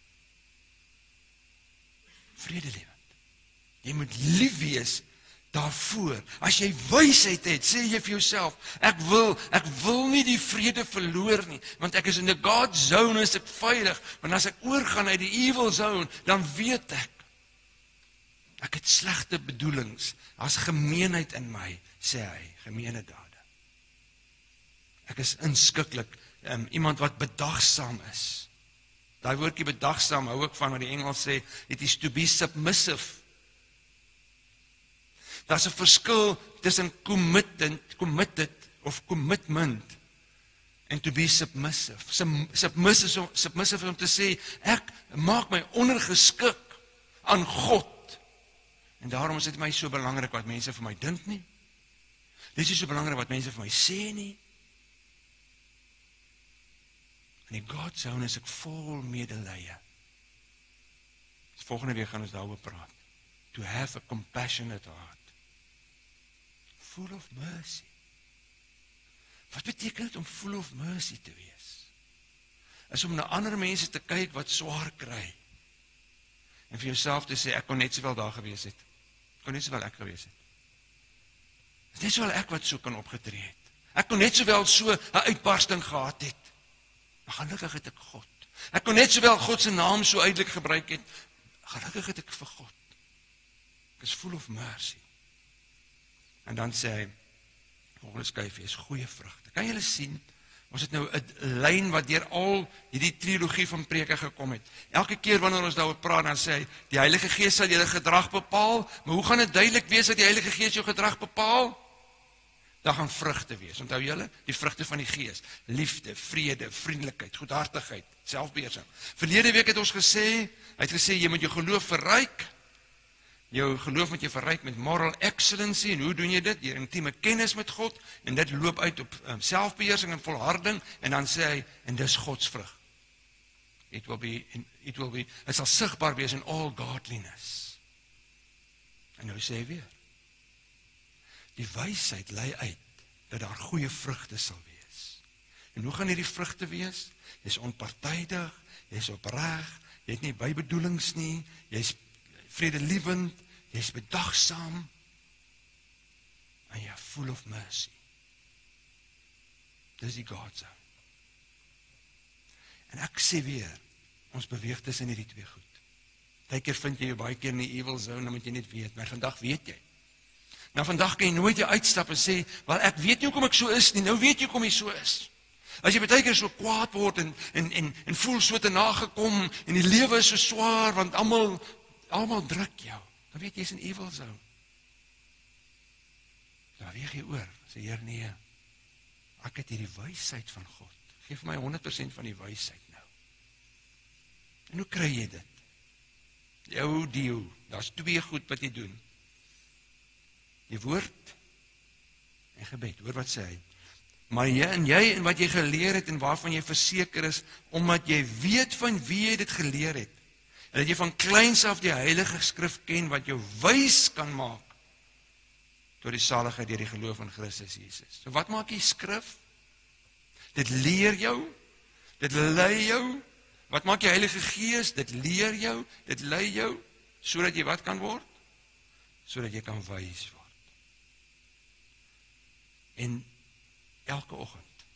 Vredelewend. Jy moet lief wees daarvoor. As jy wysheid het, sê jy vir jouself, ek wil nie die vrede verloor nie, want ek is in die God zone, is ek veilig, want as ek oorgaan uit die evil zone, dan weet ek het slegte bedoelings, as gemeenheid in my, sê hy, gemeene dade. Ek is inskikkelik, iemand wat bedagsaam is. Daai woordjie bedagsaam hou ek van wat die Engels sê, it is to be submissive. Daar's 'n verskil tussen committed of commitment en to be submissive. Submissive om te sê, ek maak my ondergeskik aan God. En daarom is dit my so belangrik wat mense vir my dink nie. Dit is so belangrik wat mense vir my sê nie. In die God zone is ek vol medelee. Volgende week gaan ons daaroor praat. To have a compassionate heart. Full of mercy. Wat beteken dit om full of mercy te wees? Is om na ander mense te kyk wat swaar kry. En vir jouself te sê, ek kon net sowel daar gewees het. Ek kon net sowel ek gewees het. Dit is net sowel ek wat so kan opgetree het. Ek kon net sowel so 'n uitbarsting gehad het. Maar gelukkig het ek God. Ek kon net sowel God se naam so uitlik gebruik het. Gelukkig het ek vir God. Ek is full of mercy. En dan sê hy, volgende skyfie is goeie vrugte. Kan julle sien? Ons het nou 'n lyn wat deur al hierdie trilogie van preke gekom het. Elke keer wanneer ons daaroor praat, dan sê hy, die Heilige Gees sal julle gedrag bepaal, maar hoe gaan dit duidelik wees dat die Heilige Gees jou gedrag bepaal? Daar gaan vrugte wees. Onthou julle, die vrugte van die Gees: liefde, vrede, vriendelikheid, goedhartigheid, selfbeheersing. Verlede week het ons gesê, hy het gesê jy moet jou geloof verryk. Jou geloof moet jy verryk met moral excellency. En hoe doen jy dit? Deur intieme kennis met God, en dit loop uit op selfbeheersing en volharding, en dan sê hy, en dis Gods vrug. It sal sigbaar wees in all godliness. En nou sê hy weer, die wysheid lei uit dat daar goeie vrugte sal wees. En hoe gaan hierdie vrugte wees? Jy's onpartydig, jy's opreg, jy het nie bybedoelings nie, jy's vredelievend, jy's bedagsaam, en jy full of mercy. Dis die God zone. En ek sê weer, ons beweeg tussen hierdie twee goed. Partykeer vind jy jou baie keer in die evil zone, dan moet jy net weet, maar vandag weet jy. Nou vandag kan jy nooit jou uitstap en sê, wel ek weet nie hoekom ek so is nie, nou weet jy hoekom jy so is. As jy partykeer so kwaad word en voel so te nagekom, en die lewe is so swaar, want almal druk jou, dan weet jy is in evil zone. Dan weeg jy oor, sê Heer, nee, ek het hierdie wysheid van God, geef my 100% van die wysheid nou. En hoe kry jy dit? Jou deal, daar's twee goed wat jy doen. Die woord en gebed, hoor wat sê hy. Maar jy en wat jy geleer het en waarvan jy verseker is, omdat jy weet van wie jy dit geleer het, en dat jy van kleins af die Heilige Skrif ken, wat jou wys kan maak, tot die saligheid deur die geloof in Christus Jesus. So wat maak die Skrif? Dit leer jou, dit lei jou. Wat maak die Heilige Gees? Dit leer jou, dit lei jou, sodat jy wat kan word? Sodat jy kan wys word. En elke oggend,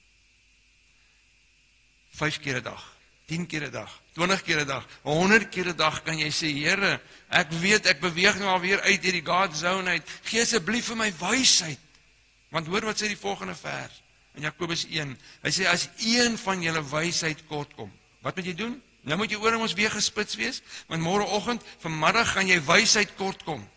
5 keer 'n dag, 10 keer 'n dag, 20 keer 'n dag, 100 keer 'n dag kan jy sê, Here, ek weet, ek beweeg nou alweer uit hierdie God zone uit, gee asseblief vir my wysheid. Want hoor wat sê die volgende vers, in Jakobus 1, hy sê, as een van julle wysheid kort kom, wat moet jy doen? Nou moet jy oor ons weer gespits wees, want môreoggend, vanmiddag gaan jy wysheid kort kom.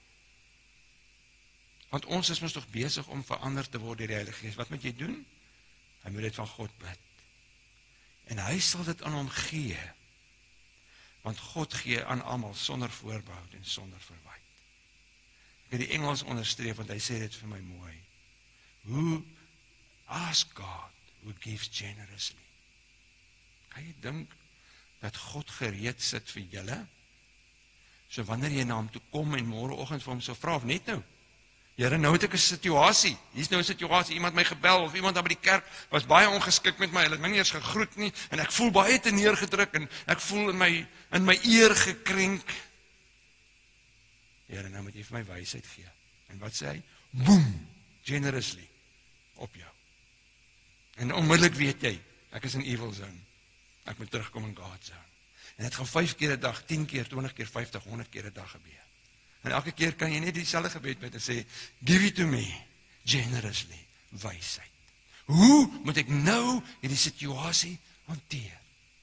Want ons is mos toch besig om verander te word deur die Heilige Gees. Wat moet jy doen? Hy moet dit van God bid. En hy sal dit aan hom gee. Want God gee aan almal sonder voorbehoud en sonder verwyte. Ek het die Engels onderstreep, want hy sê dit vir my mooi. Who ask God who gives generously. Kan jy dink dat God gereed sit vir julle? So wanneer jy na hom toe kom en môreoggend vir hom sou vra, of net nou, Here, nou het ek 'n situasie. Hier's nou 'n situasie, iemand my gebel of iemand daar by die kerk was baie ongeskik met my. Hulle het my nie eens gegroet nie en ek voel baie te neergedruk en ek voel in my eer gekrenk. Here, nou moet jy vir my wysheid gee. En wat sê hy? Boom, generously op jou. En onmiddellik weet jy, ek is in evil zone. Ek moet terugkom in God zone. En dit gaan 5 keer 'n dag, 10 keer, 20 keer, 50, 100 keer 'n dag gebeur. En elke keer kan jy net dieselfde gebed met en sê, give it to me, generously, wysheid. Hoe moet ek nou hierdie situasie hanteer?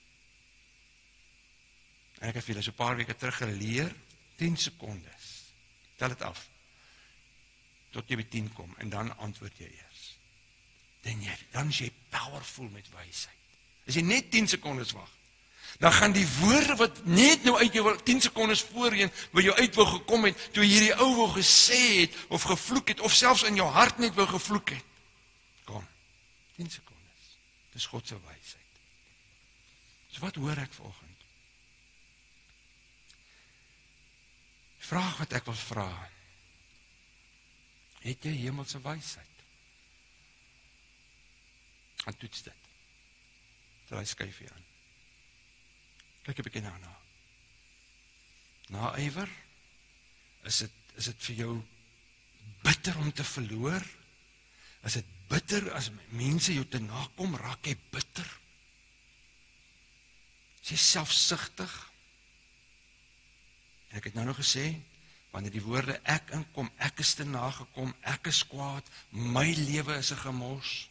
En ek het vir julle so 'n paar weke terug geleer, 10 sekondes. Tel dit af, tot jy by 10 kom, en dan antwoord jy eers. Dan is jy powerful met wysheid. As jy net 10 sekondes wag, dan gaan die woorde wat net nou uit jou 10 sekondes voorheen by jou uit wou gekom het, toe jy hierdie ou wou gesê het, of gevloek het, of selfs in jou hart net wou gevloek het. Kom, 10 sekondes. Dis God se wysheid. So wat hoor ek vanoggend? Vraag wat ek wil vra. Het jy hemelse wysheid? Gaan toets dit. Draai skyfie aan. Kyk 'n bietjie na. Naïwer? Is dit vir jou bitter om te verloor? Is dit bitter as mense jou te nakom, raak jy bitter. Is jy selfsugtig? En ek het nou nog gesê, wanneer die woorde ek inkom, ek is te nagekom, ek is kwaad, my lewe is 'n gemors.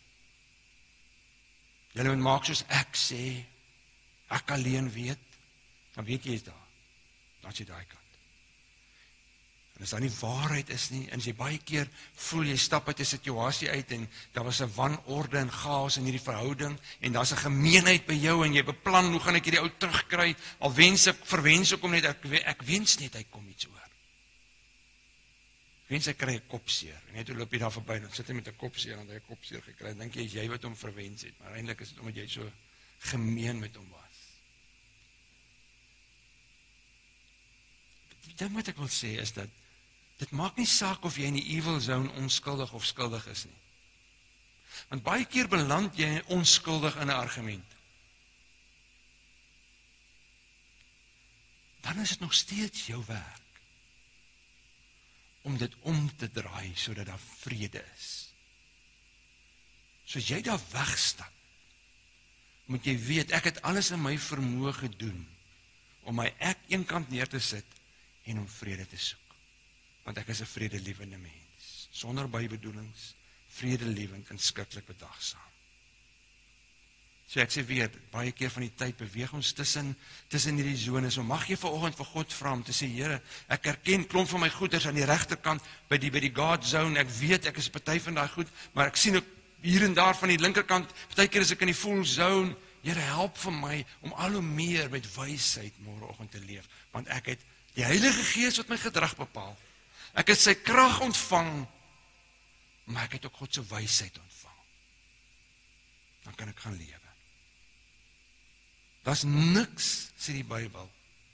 Julle moet maak soos ek sê, ek alleen weet, dan weet jy is daar. Dan is jy daai kant. En as daar nie waarheid is nie, en as jy baie keer voel jy stap uit 'n situasie uit en daar was 'n wanorde en chaos in hierdie verhouding en daar's 'n gemeenheid by jou en jy beplan hoe gaan ek hierdie ou terugkry? Al verwens ek hom net ek wens net hy kom iets oor. Wens hy kry 'n kopseer en net hoe loop jy daar verby dan sit hy met 'n kopseer en hy 'n kopseer gekry. Dink jy is jy wat hom verwens het, maar eintlik is dit omdat jy so gemeen met hom was. Die ding wat ek wil sê is dat dit maak nie saak of jy in die evil zone onskuldig of skuldig is nie. Want baie keer beland jy onskuldig in 'n argument. Dan is dit nog steeds jou werk om dit om te draai sodat daar vrede is. So as jy daar wegstap, moet jy weet ek het alles in my vermoë gedoen om my ek eenkant neer te sit en om vrede te soek. Want ek is 'n vredelewende mens, sonder bybedoelings, vredelewend en skrikkelik bedagsaam. So ek sê weer, baie keer van die tyd beweeg ons tussen hierdie zones. So mag jy vanoggend vir God vra om te sê, Here, ek erken klomp van my goeders aan die regterkant by die God zone. Ek weet ek is party van daai goed, maar ek sien ook hier en daar van die linkerkant, partykeer is ek in die full zone. Here, help vir my om al hoe meer met wysheid môreoggend te leef, want ek het die Heilige Gees wat my gedrag bepaal. Ek het sy krag ontvang, maar ek het ook God se wysheid ontvang. Dan kan ek gaan lewe. Daar's niks, sê die Bybel.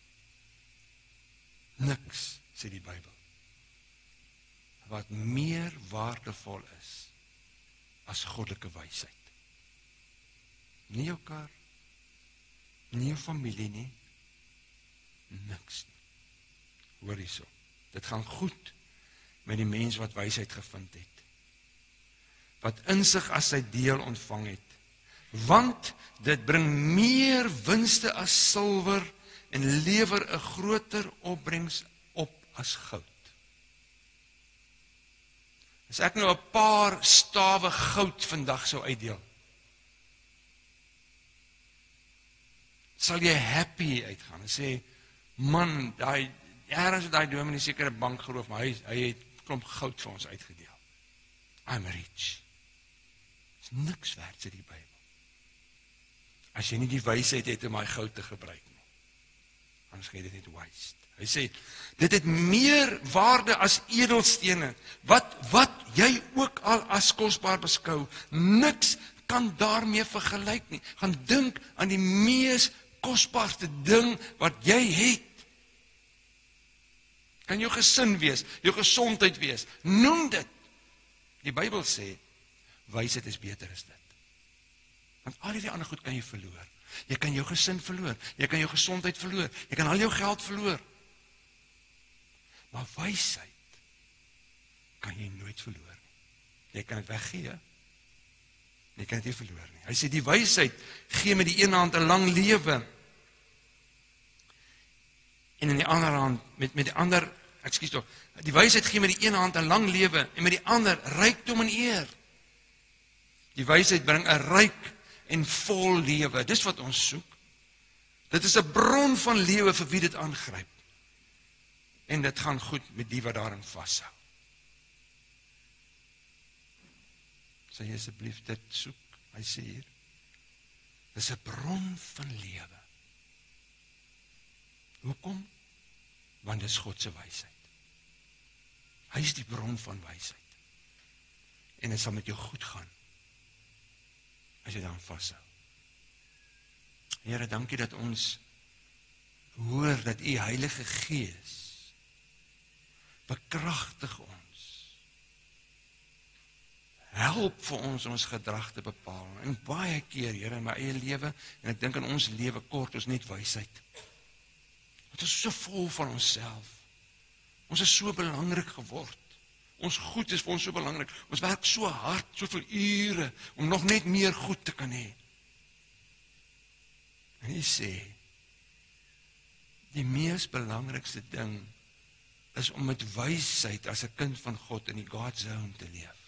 Niks, sê die Bybel, wat meer waardevol is as goddelike wysheid. Nie jou kar, nie jou familie nie, niks nie. Hoor hierso, dit gaan goed met die mens wat wysheid gevind het, wat insig as sy deel ontvang het, want dit bring meer winste as silwer en lewer 'n groter opbrengs op as goud. As ek nou 'n paar stawe goud vandag sou uitdeel, sal jy happy uitgaan en sê, man, ergens het daai dominee seker 'n bank geloof, maar hy het klomp goud vir ons uitgedeel. I'm rich. Is niks werd, sê die Bybel. As jy nie die wysheid het om my goud te gebruik nie, anders gaan jy dit net waste. Hy sê, dit het meer waarde as edelstene, wat jy ook al as kosbaar beskou, niks kan daarmee vergelyk nie. Gaan dink aan die mees kosbaarste ding wat jy het. Kan jou gesin wees, jou gesondheid wees, noem dit. Die Bybel sê, wysheid is beter as dit. Want al die ander goed kan jy verloor. Jy kan jou gesin verloor, jy kan jou gesondheid verloor, jy kan al jou geld verloor. Maar wysheid kan jy nooit verloor nie. Jy kan dit weggee, jy kan dit nie verloor nie. Hy sê die wysheid gee met die een hand 'n lang lewe en in die ander hand met die ander, die wysheid gee met die een hand 'n lang lewe en met die ander rykdom en eer. Die wysheid bring 'n ryk en vol lewe. Dis wat ons soek. Dit is 'n bron van lewe vir wie dit aangryp. En dit gaan goed met die wat daarin vashou. Sê jy asseblief dit soek, hy sê hier. Dis 'n bron van lewe. Hoekom? Want dis God se wysheid. Hy is die bron van wysheid. En dit sal met jou goed gaan as jy daaraan vashou. Here, dankie dat ons hoor dat U Heilige Gees bekragtig ons. Help vir ons gedrag te bepaal. En baie keer, Here, in my eie lewe, en ek dink in ons lewe kort ons net wysheid. Ons is so vol van onsself. Ons is so belangrik geword. Ons goed is vir ons so belangrik. Ons werk so hard, soveel ure om nog net meer goed te kan hê. En hy sê, die mees belangrikste ding is om met wysheid as 'n kind van God in die God zone te leef.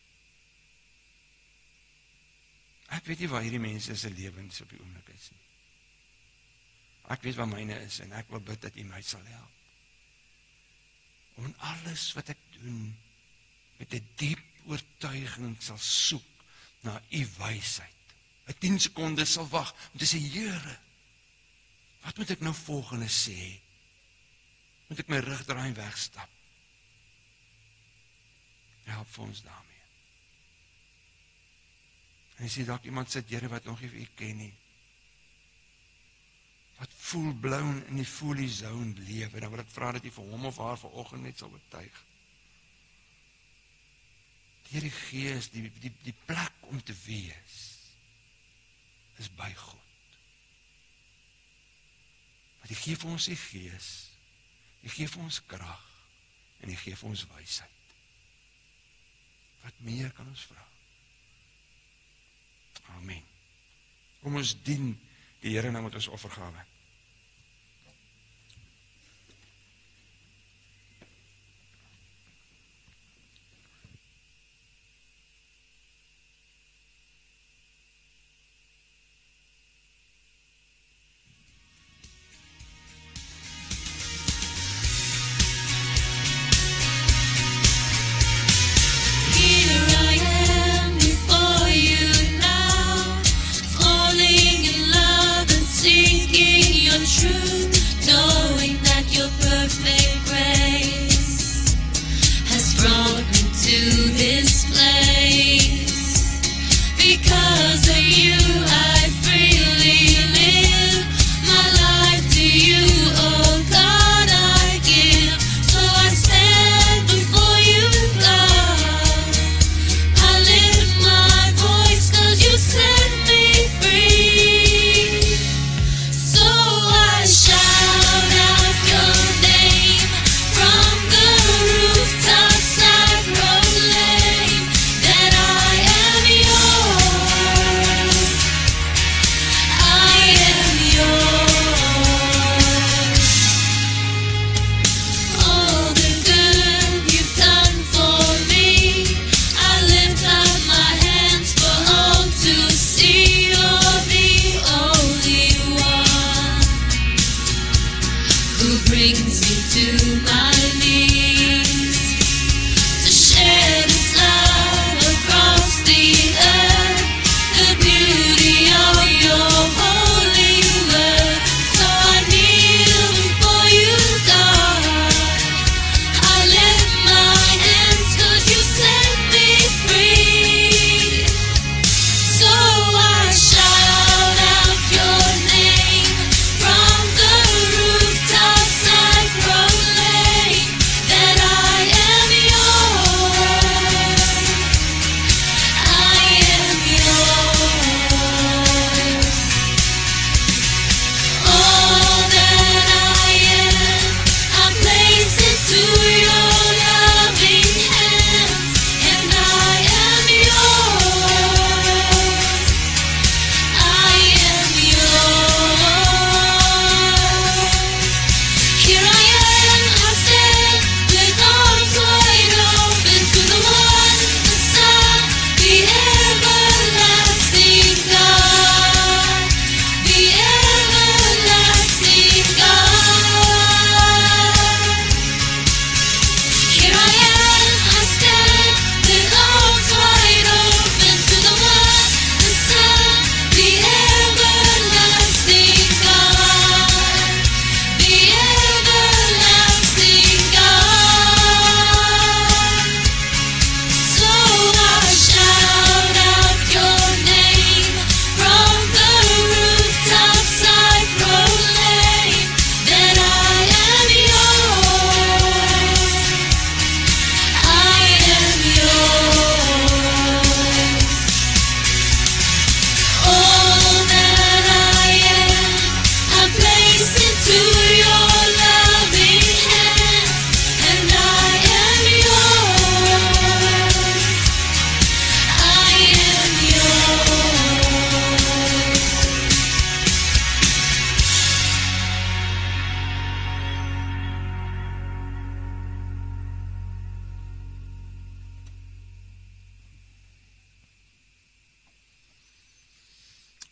Ek weet nie waar hierdie mense se lewens op die oomblik is nie. Ek weet waar myne is en ek wil bid dat U my sal help. Om in alles wat ek doen met 'n diep oortuiging sal soek na U wysheid. 'n 10 sekondes sal wag om te sê, Here, wat moet ek nou volgende sê? Moet ek my rug draai en wegstap? Help vir ons daarmee. En jy sê dalk iemand sit, Here, wat nog nie vir U ken nie. Wat full blown in die fully zone leef, en dan wil ek vra dat jy vir hom of haar vanoggend net sal oortuig. Deur die Gees, die plek om te wees, is by God. Want hy gee vir ons die Gees, hy gee vir ons krag, en hy gee vir ons wysheid. Wat meer kan ons vra? Amen. Kom ons dien die Here nou met ons offergawe.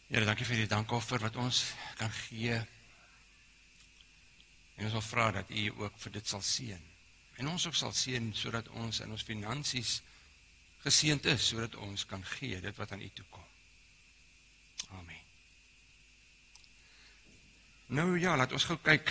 Here, dankie vir die dankoffer wat ons kan gee. En ons wil vra dat U ook vir dit sal seën. En ons ook sal seën sodat ons in ons finansies geseënd is, sodat ons kan gee dit wat aan U toe kom. Amen. Nou ja, laat ons gou kyk.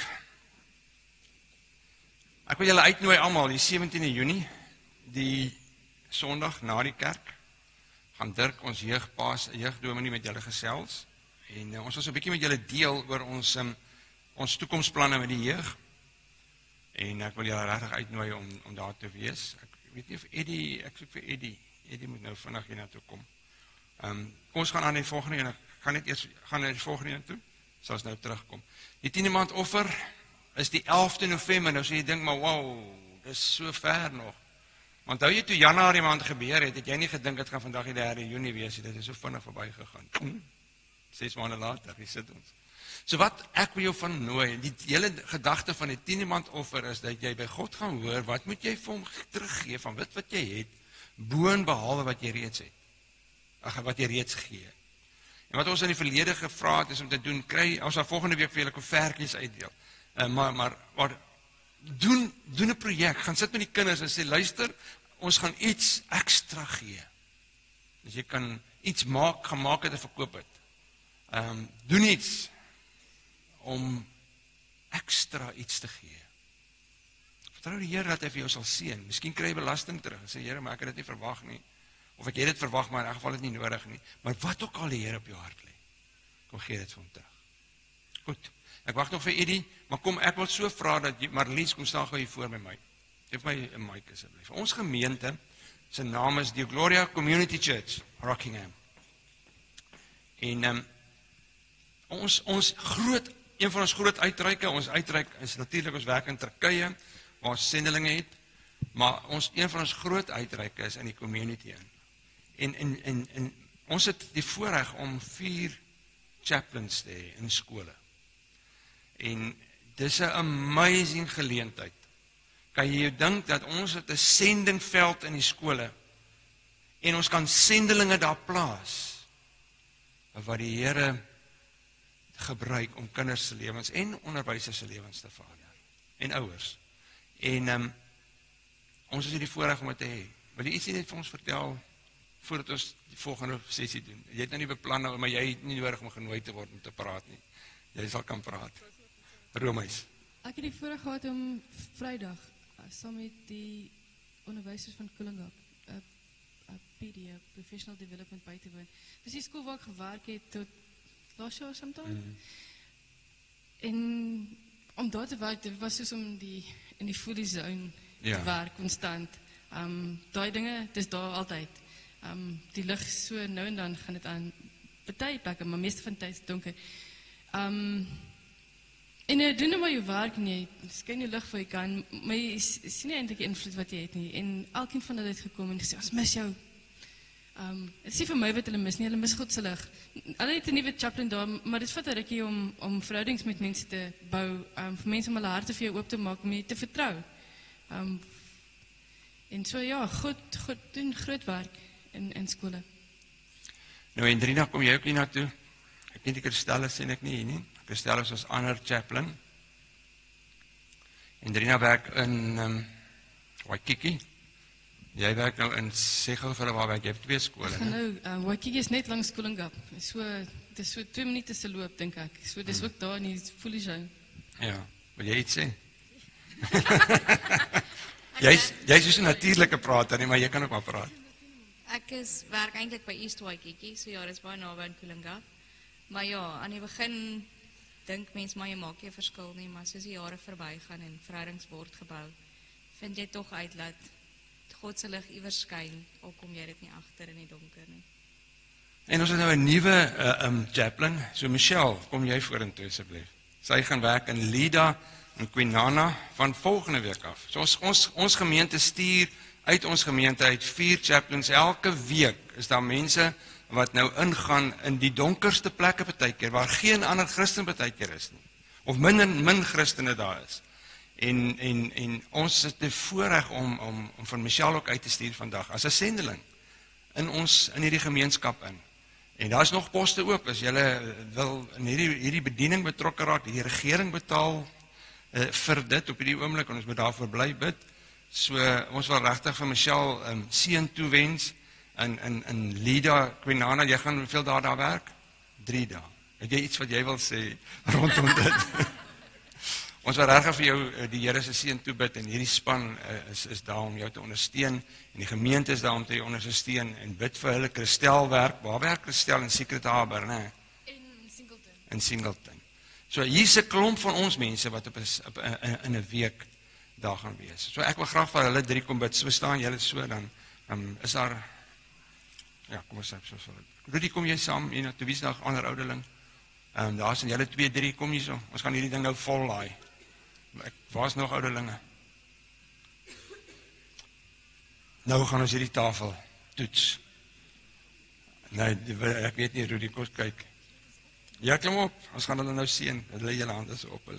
Ek wil julle uitnooi almal, die 17de Junie, die Sondag na die kerk, gaan Dirk ons jeugdominee met julle gesels. En ons wil so 'n bietjie met julle deel oor ons toekomsplanne met die jeug. En ek wil julle regtig uitnooi om daar te wees. Ek weet nie of ek soek vir Eddie moet nou vinnig hiernatoe kom. Kom ons gaan aan die volgende en ek gaan net eers gaan na die volgende een toe, sal ons nou terugkom. Die 10de maand offer is die 11de November, nou sê jy dink maar wow, dis so ver nog. Want hou jy toe Januarie maand gebeur het jy nie gedink dit gaan vandag die 3 Junie wees, dit is so vinnig verby gegaan. 6 maande later, hier sit ons. So wat ek wil jou van nooi, die hele gedagte van die 10de maand offer is dat jy by God gaan hoor, wat moet jy vir hom teruggee van wat jy het, bo en behalwe wat jy reeds het. Wat jy reeds gee. En wat ons in die verlede gevra het is om te doen, ons sal volgende week vir julle koevertjies uitdeel. Maar doen 'n projek, gaan sit met die kinders en sê, luister, ons gaan iets ekstra gee. As jy kan iets gaan maak het en verkoop het. Doen iets om ekstra iets te gee. Vertrou die Here dat hy vir jou sal seën. Miskien kry jy belasting terug en sê, Here, maar ek het dit nie verwag nie. Of ek het dit verwag, maar in elk geval het dit nie nodig nie. Maar wat ook al die Here op jou hart lê, kom gee dit vir hom terug. Goed, ek wag nog vir Eddie, maar kom, ek wil so vra dat Marlies, kom staan gou hier voor by my. Geef my 'n mic asseblief. Ons gemeente se naam is die Gloria Community Church, Rockingham. En een van ons groot uitreike, ons uitreik is natuurlik ons werk in Turkye, waar ons sendelinge het, maar een van ons groot uitreike is in die community in. En ons het die voorreg om 4 chaplains te hê in skole. En dis 'n amazing geleentheid. Kan jy jou dink dat ons het 'n sendingveld in die skole en ons kan sendelinge daar plaas wat die Here gebruik om kinders se lewens en onderwysers se lewens te verander en ouers. En ons is hier die voorreg om dit te hê. Wil jy iets net vir ons vertel voordat ons die volgende sessie doen? Jy het nou nie beplan, maar jy het nie nodig om genooi te word om te praat nie. Jy sal kan praat. Romeis. Ek het die voorreg gehad om Vrydag saam met die onderwysers van Kulingap 'n PD, Professional Development, by te woon. Dis die skool waar ek gewerk het tot laas jaar sometime. En om daar te werk, dit was soos om in die fully zone te werk, constant. Daai dinge, dis daar altyd. Die lig so nou en dan gaan dit aan party plekke, maar meeste van tyd is donker. En jy doen nou maar jou werk en jy skyn jou lig vir jy kan, maar jy sien nie eintlik die invloed wat jy het nie. En elkeen van hulle het gekom en gesê, ons mis jou. Het is nie vir my wat hulle mis nie, hulle mis God se lig. Hulle het 'n nuwe chaplain daar, maar dit vat 'n rukkie om verhoudings met mense te bou, vir mense om hulle harte vir jou oop te maak, om jy te vertrou. En so ja, God doen groot werk in skole. Nou en Drina, kom jy ook hier na toe? Ek weet die Christelle sien ek nie hier nie. Christelle is ons ander chaplain. En Drina werk in Waikiki. Jy werk nou in Segel vir waar werk jy? Jy het 2 skole. Nou, Waikiki is net langs Kulingap. Dit is so 2 minute se loop, dink ek. So dis ook daar in die fully zone. Ja, wil jy iets sê? Jy is so 'n natuurlike prater nie, maar jy kan ook maar praat. Ek werk eintlik by East Waikiki, so ja, dis baie naby aan Kulingap. Maar ja, aan die begin dink mens maar jy maak nie 'n verskil nie, maar soos die jare verbygaan en verhoudings word gebou, vind jy tog uit dat God se lig iewers skyn, al kom jy dit nie agter in die donker nie. En ons het nou 'n nuwe chaplain, so Michelle, kom jy vorentoe asseblief. Sy gaan werk in Lida en Kwinana van volgende week af. So ons gemeente stuur uit ons gemeente uit 4 chaplains elke week. Is daar mense wat nou ingaan in die donkerste plekke partykeer waar geen ander Christen partykeer is nie, of min Christene daar is. En ons het die voorreg om van Michelle ook uit te stuur vandag as 'n sendeling in hierdie gemeenskap in. En daar is nog poste oop, as julle wil in hierdie bediening betrokke raak, die regering betaal vir dit op hierdie oomblik, en ons moet daarvoor bly bid. So, ons wil regtig vir Michelle seën toewens, en Lida, Quinana, jy gaan hoeveel dae daar werk? 3 dae. Het jy iets wat jy wil sê rondom dit? Ons wil regtig vir jou die Here se seën toebid, en hierdie span is daar om jou te ondersteun, en die gemeente is daar om te jou ondersteun, en bid vir hulle. Christel werk, waar werk Christel? In Secret Harbor, né? In Singleton. So hier's 'n klomp van ons mense wat in 'n week daar gaan wees. So ek wil graag vir hulle 3 kom bid. So staan julle so, dan is daar, ja, kom ons sê so. Rudy, kom jy saam, jy nou, toe wie's nog ander ouderling? Daar is julle 2, 3, kom jy so. Ons gaan hierdie ding nou vol laai. Waar is nog ouderlinge? Nou gaan ons hierdie tafel toets. Nee, ek weet nie, Rudy, kom kyk. Ja, klim op, ons gaan hulle nou sien. Hulle lê julle hande so op hulle.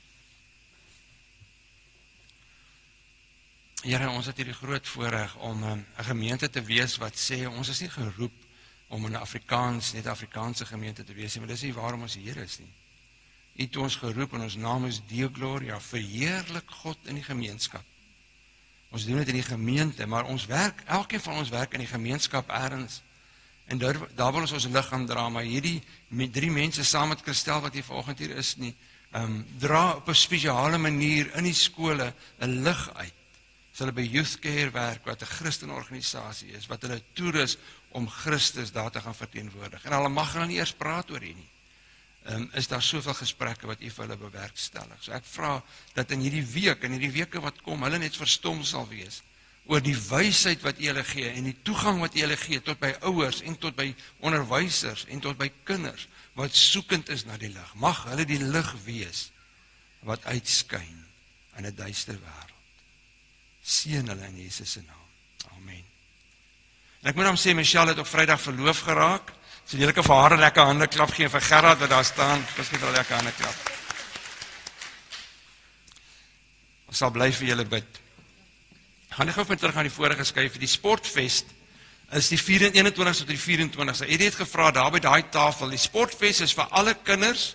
Here, ons het hierdie groot voorreg om 'n gemeente te wees wat sê, ons is nie geroep om in net Afrikaanse gemeente te wees nie, maar dis nie waarom ons hier is nie. U het ons geroep en ons naam is Deo Gloria, verheerlik God in die gemeenskap. Ons doen dit in die gemeente, maar ons werk, elkeen van ons werk in die gemeenskap ergens. En daar wil ons lig gaan dra, maar hierdie 3 mense saam met Christel wat hier vanoggend hier is nie, dra op 'n spesiale manier in die skole 'n lig uit. As hulle by Youth Care werk, wat 'n Christenorganisasie is, wat hulle toerus om Christus daar te gaan verteenwoordig. En hulle mag hulle nie eers praat oor hier nie. Is daar soveel gesprekke wat u vir hulle bewerkstellig. So ek vra dat in hierdie weke wat kom, hulle net verstom sal wees oor die wysheid wat u hulle gee en die toegang wat u hulle gee tot by ouers en tot by onderwysers en tot by kinders wat soekend is na die lig. Mag hulle die lig wees wat uitskyn in 'n duister wêreld. Seën hulle in Jesus se naam. Amen. En ek moet hom sê, Michelle het op Vrydag verloof geraak. So julle kan vir haar 'n lekker hande klap gee vir Gerard wat daar staan. Ons gee vir 'n lekker hande klap. Ons sal bly vir julle bid. Gaan nie gou van terug aan die vorige skryf vir die Sportfest. Is die 21ste tot die 24ste. Hierdie het gevra daar by daai tafel. Die Sportfest is vir alle kinders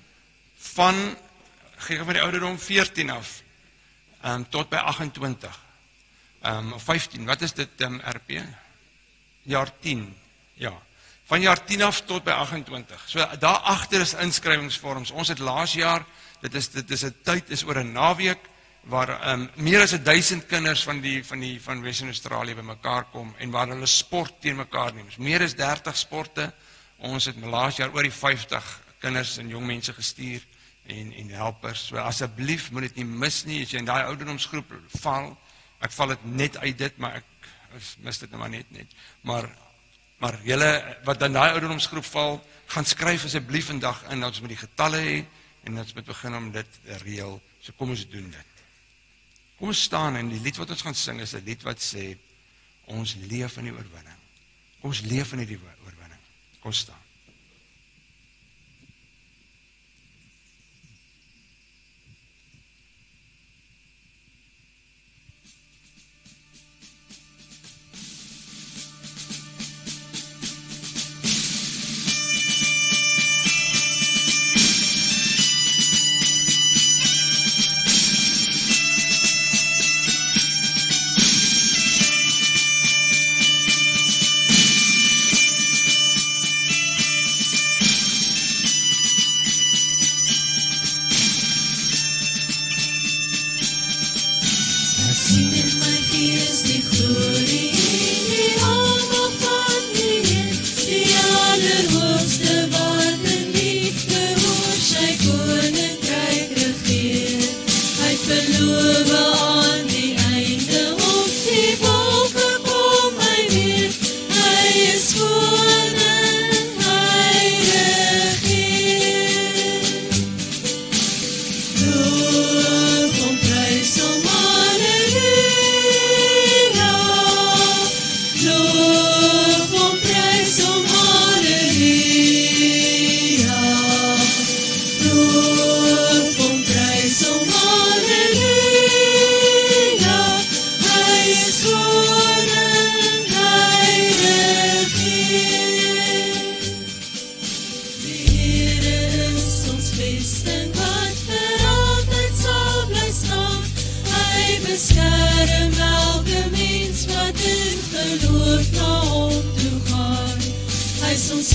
van gee van die ouderdom 14 af. Tot by 28. Of 15. Wat is dit RP? Jaar 10. Ja. Van jaar 10 af tot by 28. So daar agter is inskrywingsvorms. Ons het laas jaar, dit is 'n tyd is oor 'n naweek waar meer as 1000 kinders van Western Australië bymekaar kom en waar hulle sport teen mekaar neem. Meer as 30 sporte. Ons het laas jaar oor die 50 kinders en jong mense gestuur en helpers. So asseblief moet dit nie mis nie as jy in daai ouderdomsgroep val. Ek val dit net uit dit, maar ek mis dit nou maar net. Maar julle wat in daai ouderdomsgroep val, gaan skryf asseblief vandag in, ons moet die getalle hê en ons moet begin om dit te reël. So kom ons doen dit. Kom ons staan en die lied wat ons gaan sing is 'n lied wat sê ons leef in die oorwinning. Ons leef in die oorwinning. Kom staan. Hallelujah.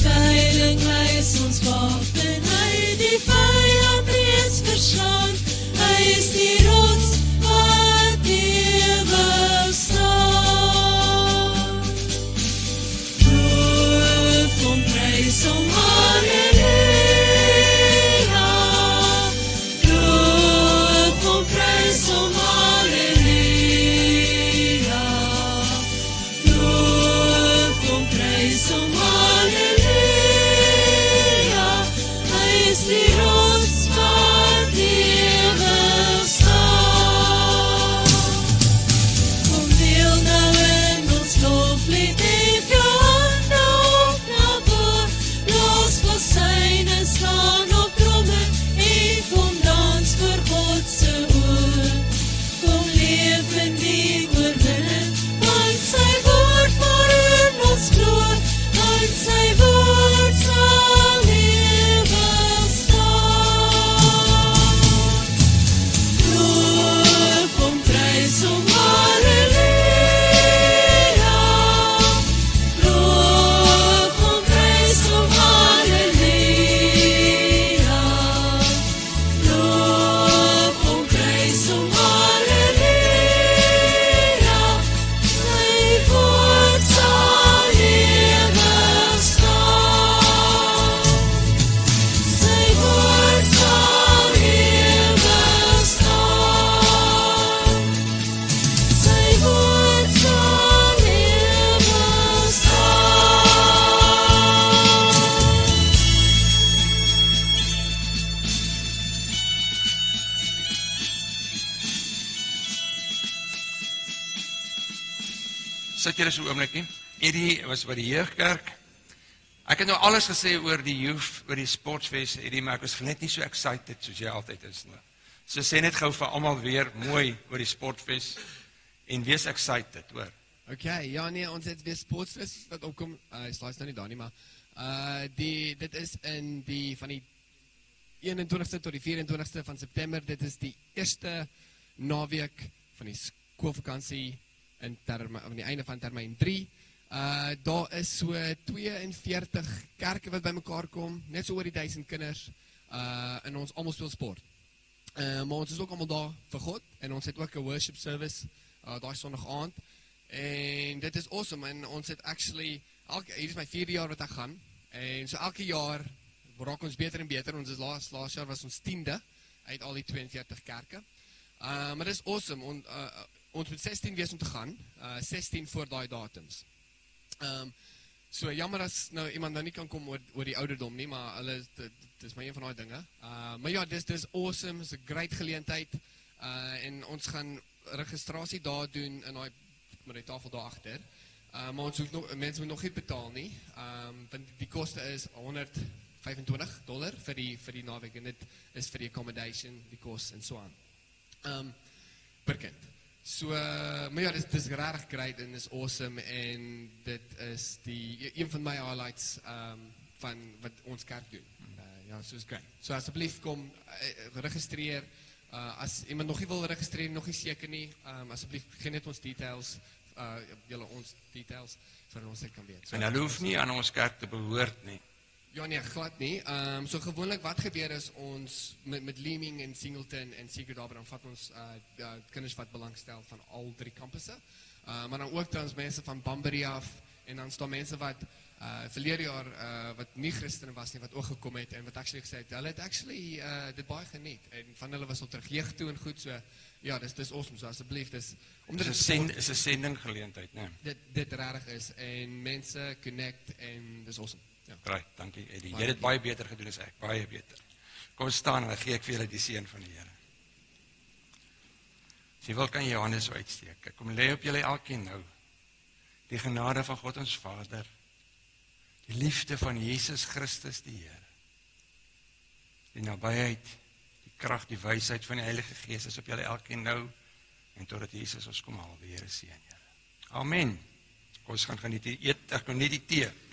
veilig, hy is ons wapen, hy die vyand reeds verslaan, hy is die rots wat ewig staan. Loof hom, prys hom, halleluja. Loof hom, prys hom, halleluja. Loof hom, prys hom, halleluja. Hy is die rots wat ewig staan. Kom deel nou in ons loflied, hef jou hande op na bo, blaas kossyne, slaan op tromme, en kom dans voor God se oor. Kom leef in die oorwinning, want sy woord waarin ons glo, want sy woord sal ewig staan. Loof hom, prys hom, halleluja. Loof hom, prys hom, halleluja. Loof hom, prys hom, halleluja. Sy woord sal ewig staan. Sy woord sal ewig staan. Sy woord sal ewig Sit julle so 'n oombliekie. Eddie was by die jeugkerk. Ek het nou alles gesê oor die youth, oor die sportfees, Eddie, maar ek was net nie so excited soos jy altyd is nie. So sê net gou vir almal weer mooi oor die sportfees en wees excited, hoor. Okay, ja nee, ons het weer sportfees wat opkom. Slaais nou nie daar nie, maar dit is in die van die 21ste tot die 24ste van September. Dit is die eerste naweek van die skoolvakansie in terme aan die einde van termyn 3. Daar is so 42 kerke wat bymekaar kom, net so oor die 1000 kinders, en ons almal speel sport. Maar ons is ook almal daar vir God, en ons het ook 'n worship service daai Sondag aand. En dit is awesome, en ons het actually, hier is my 4de jaar wat ek gaan, en so elke jaar raak ons beter en beter. Ons is laas jaar was ons 10de uit al die 42 kerke. Maar dit is awesome, ons moet 16 wees om te gaan, 16 voor daai datums. So jammer as nou iemand nou nie kan kom oor die ouderdom nie, maar dit is maar een van daai dinge. Maar ja, dis awesome, is 'n great geleentheid, en ons gaan registrasie daar doen in met die tafel daar agter. Maar ons hoef nog, mense moet nog nie betaal nie, want die koste is $125 vir die naweek, en dit is vir die accommodation, die kos en so aan. Per kind. So, maar ja, dit is regtig great en is awesome, en dit is een van my highlights van wat ons kerk doen. Ja, so is great. So asseblief kom registreer. As iemand nog nie wil registreer, nog nie seker nie, asseblief gee net ons details, ons details, sodat ons dit kan weet. So, En hulle hoef nie aan ons kerk te behoort nie. ja nee, glad nie. So gewoonlik wat gebeur is ons met Leeming en Singleton en Secret Harbor, dan vat ons kinders wat belangstel van al 3 kampusse. Maar dan ook dan mense van Banbury af, en dan staan mense wat verlede jaar wat nie Christen was nie, wat ook gekom het en wat actually gesê het, hulle het actually dit baie geniet, en van hulle was op terug jeug toe en goed, so ja, dis awesome, so asseblief, dis omdat Dit is 'n sending geleentheid, né? dit regtig is, en mense connect, en dis awesome. Ja. Right, dankie Eddie. Jy het dit baie beter gedoen as ek, baie beter. Kom staan en dan gee ek vir julle die seën van die Here. As jy wil kan jy jou hande so uitsteek. Kom lê op julle elkeen nou. Die genade van God ons Vader, die liefde van Jesus Christus die Here, die nabyheid, die krag, die wysheid van die Heilige Gees is op julle elkeen nou, en totdat Jesus ons kom haal, die Here seën julle. Amen. Ons gaan geniet, eet ek nog nie die tee.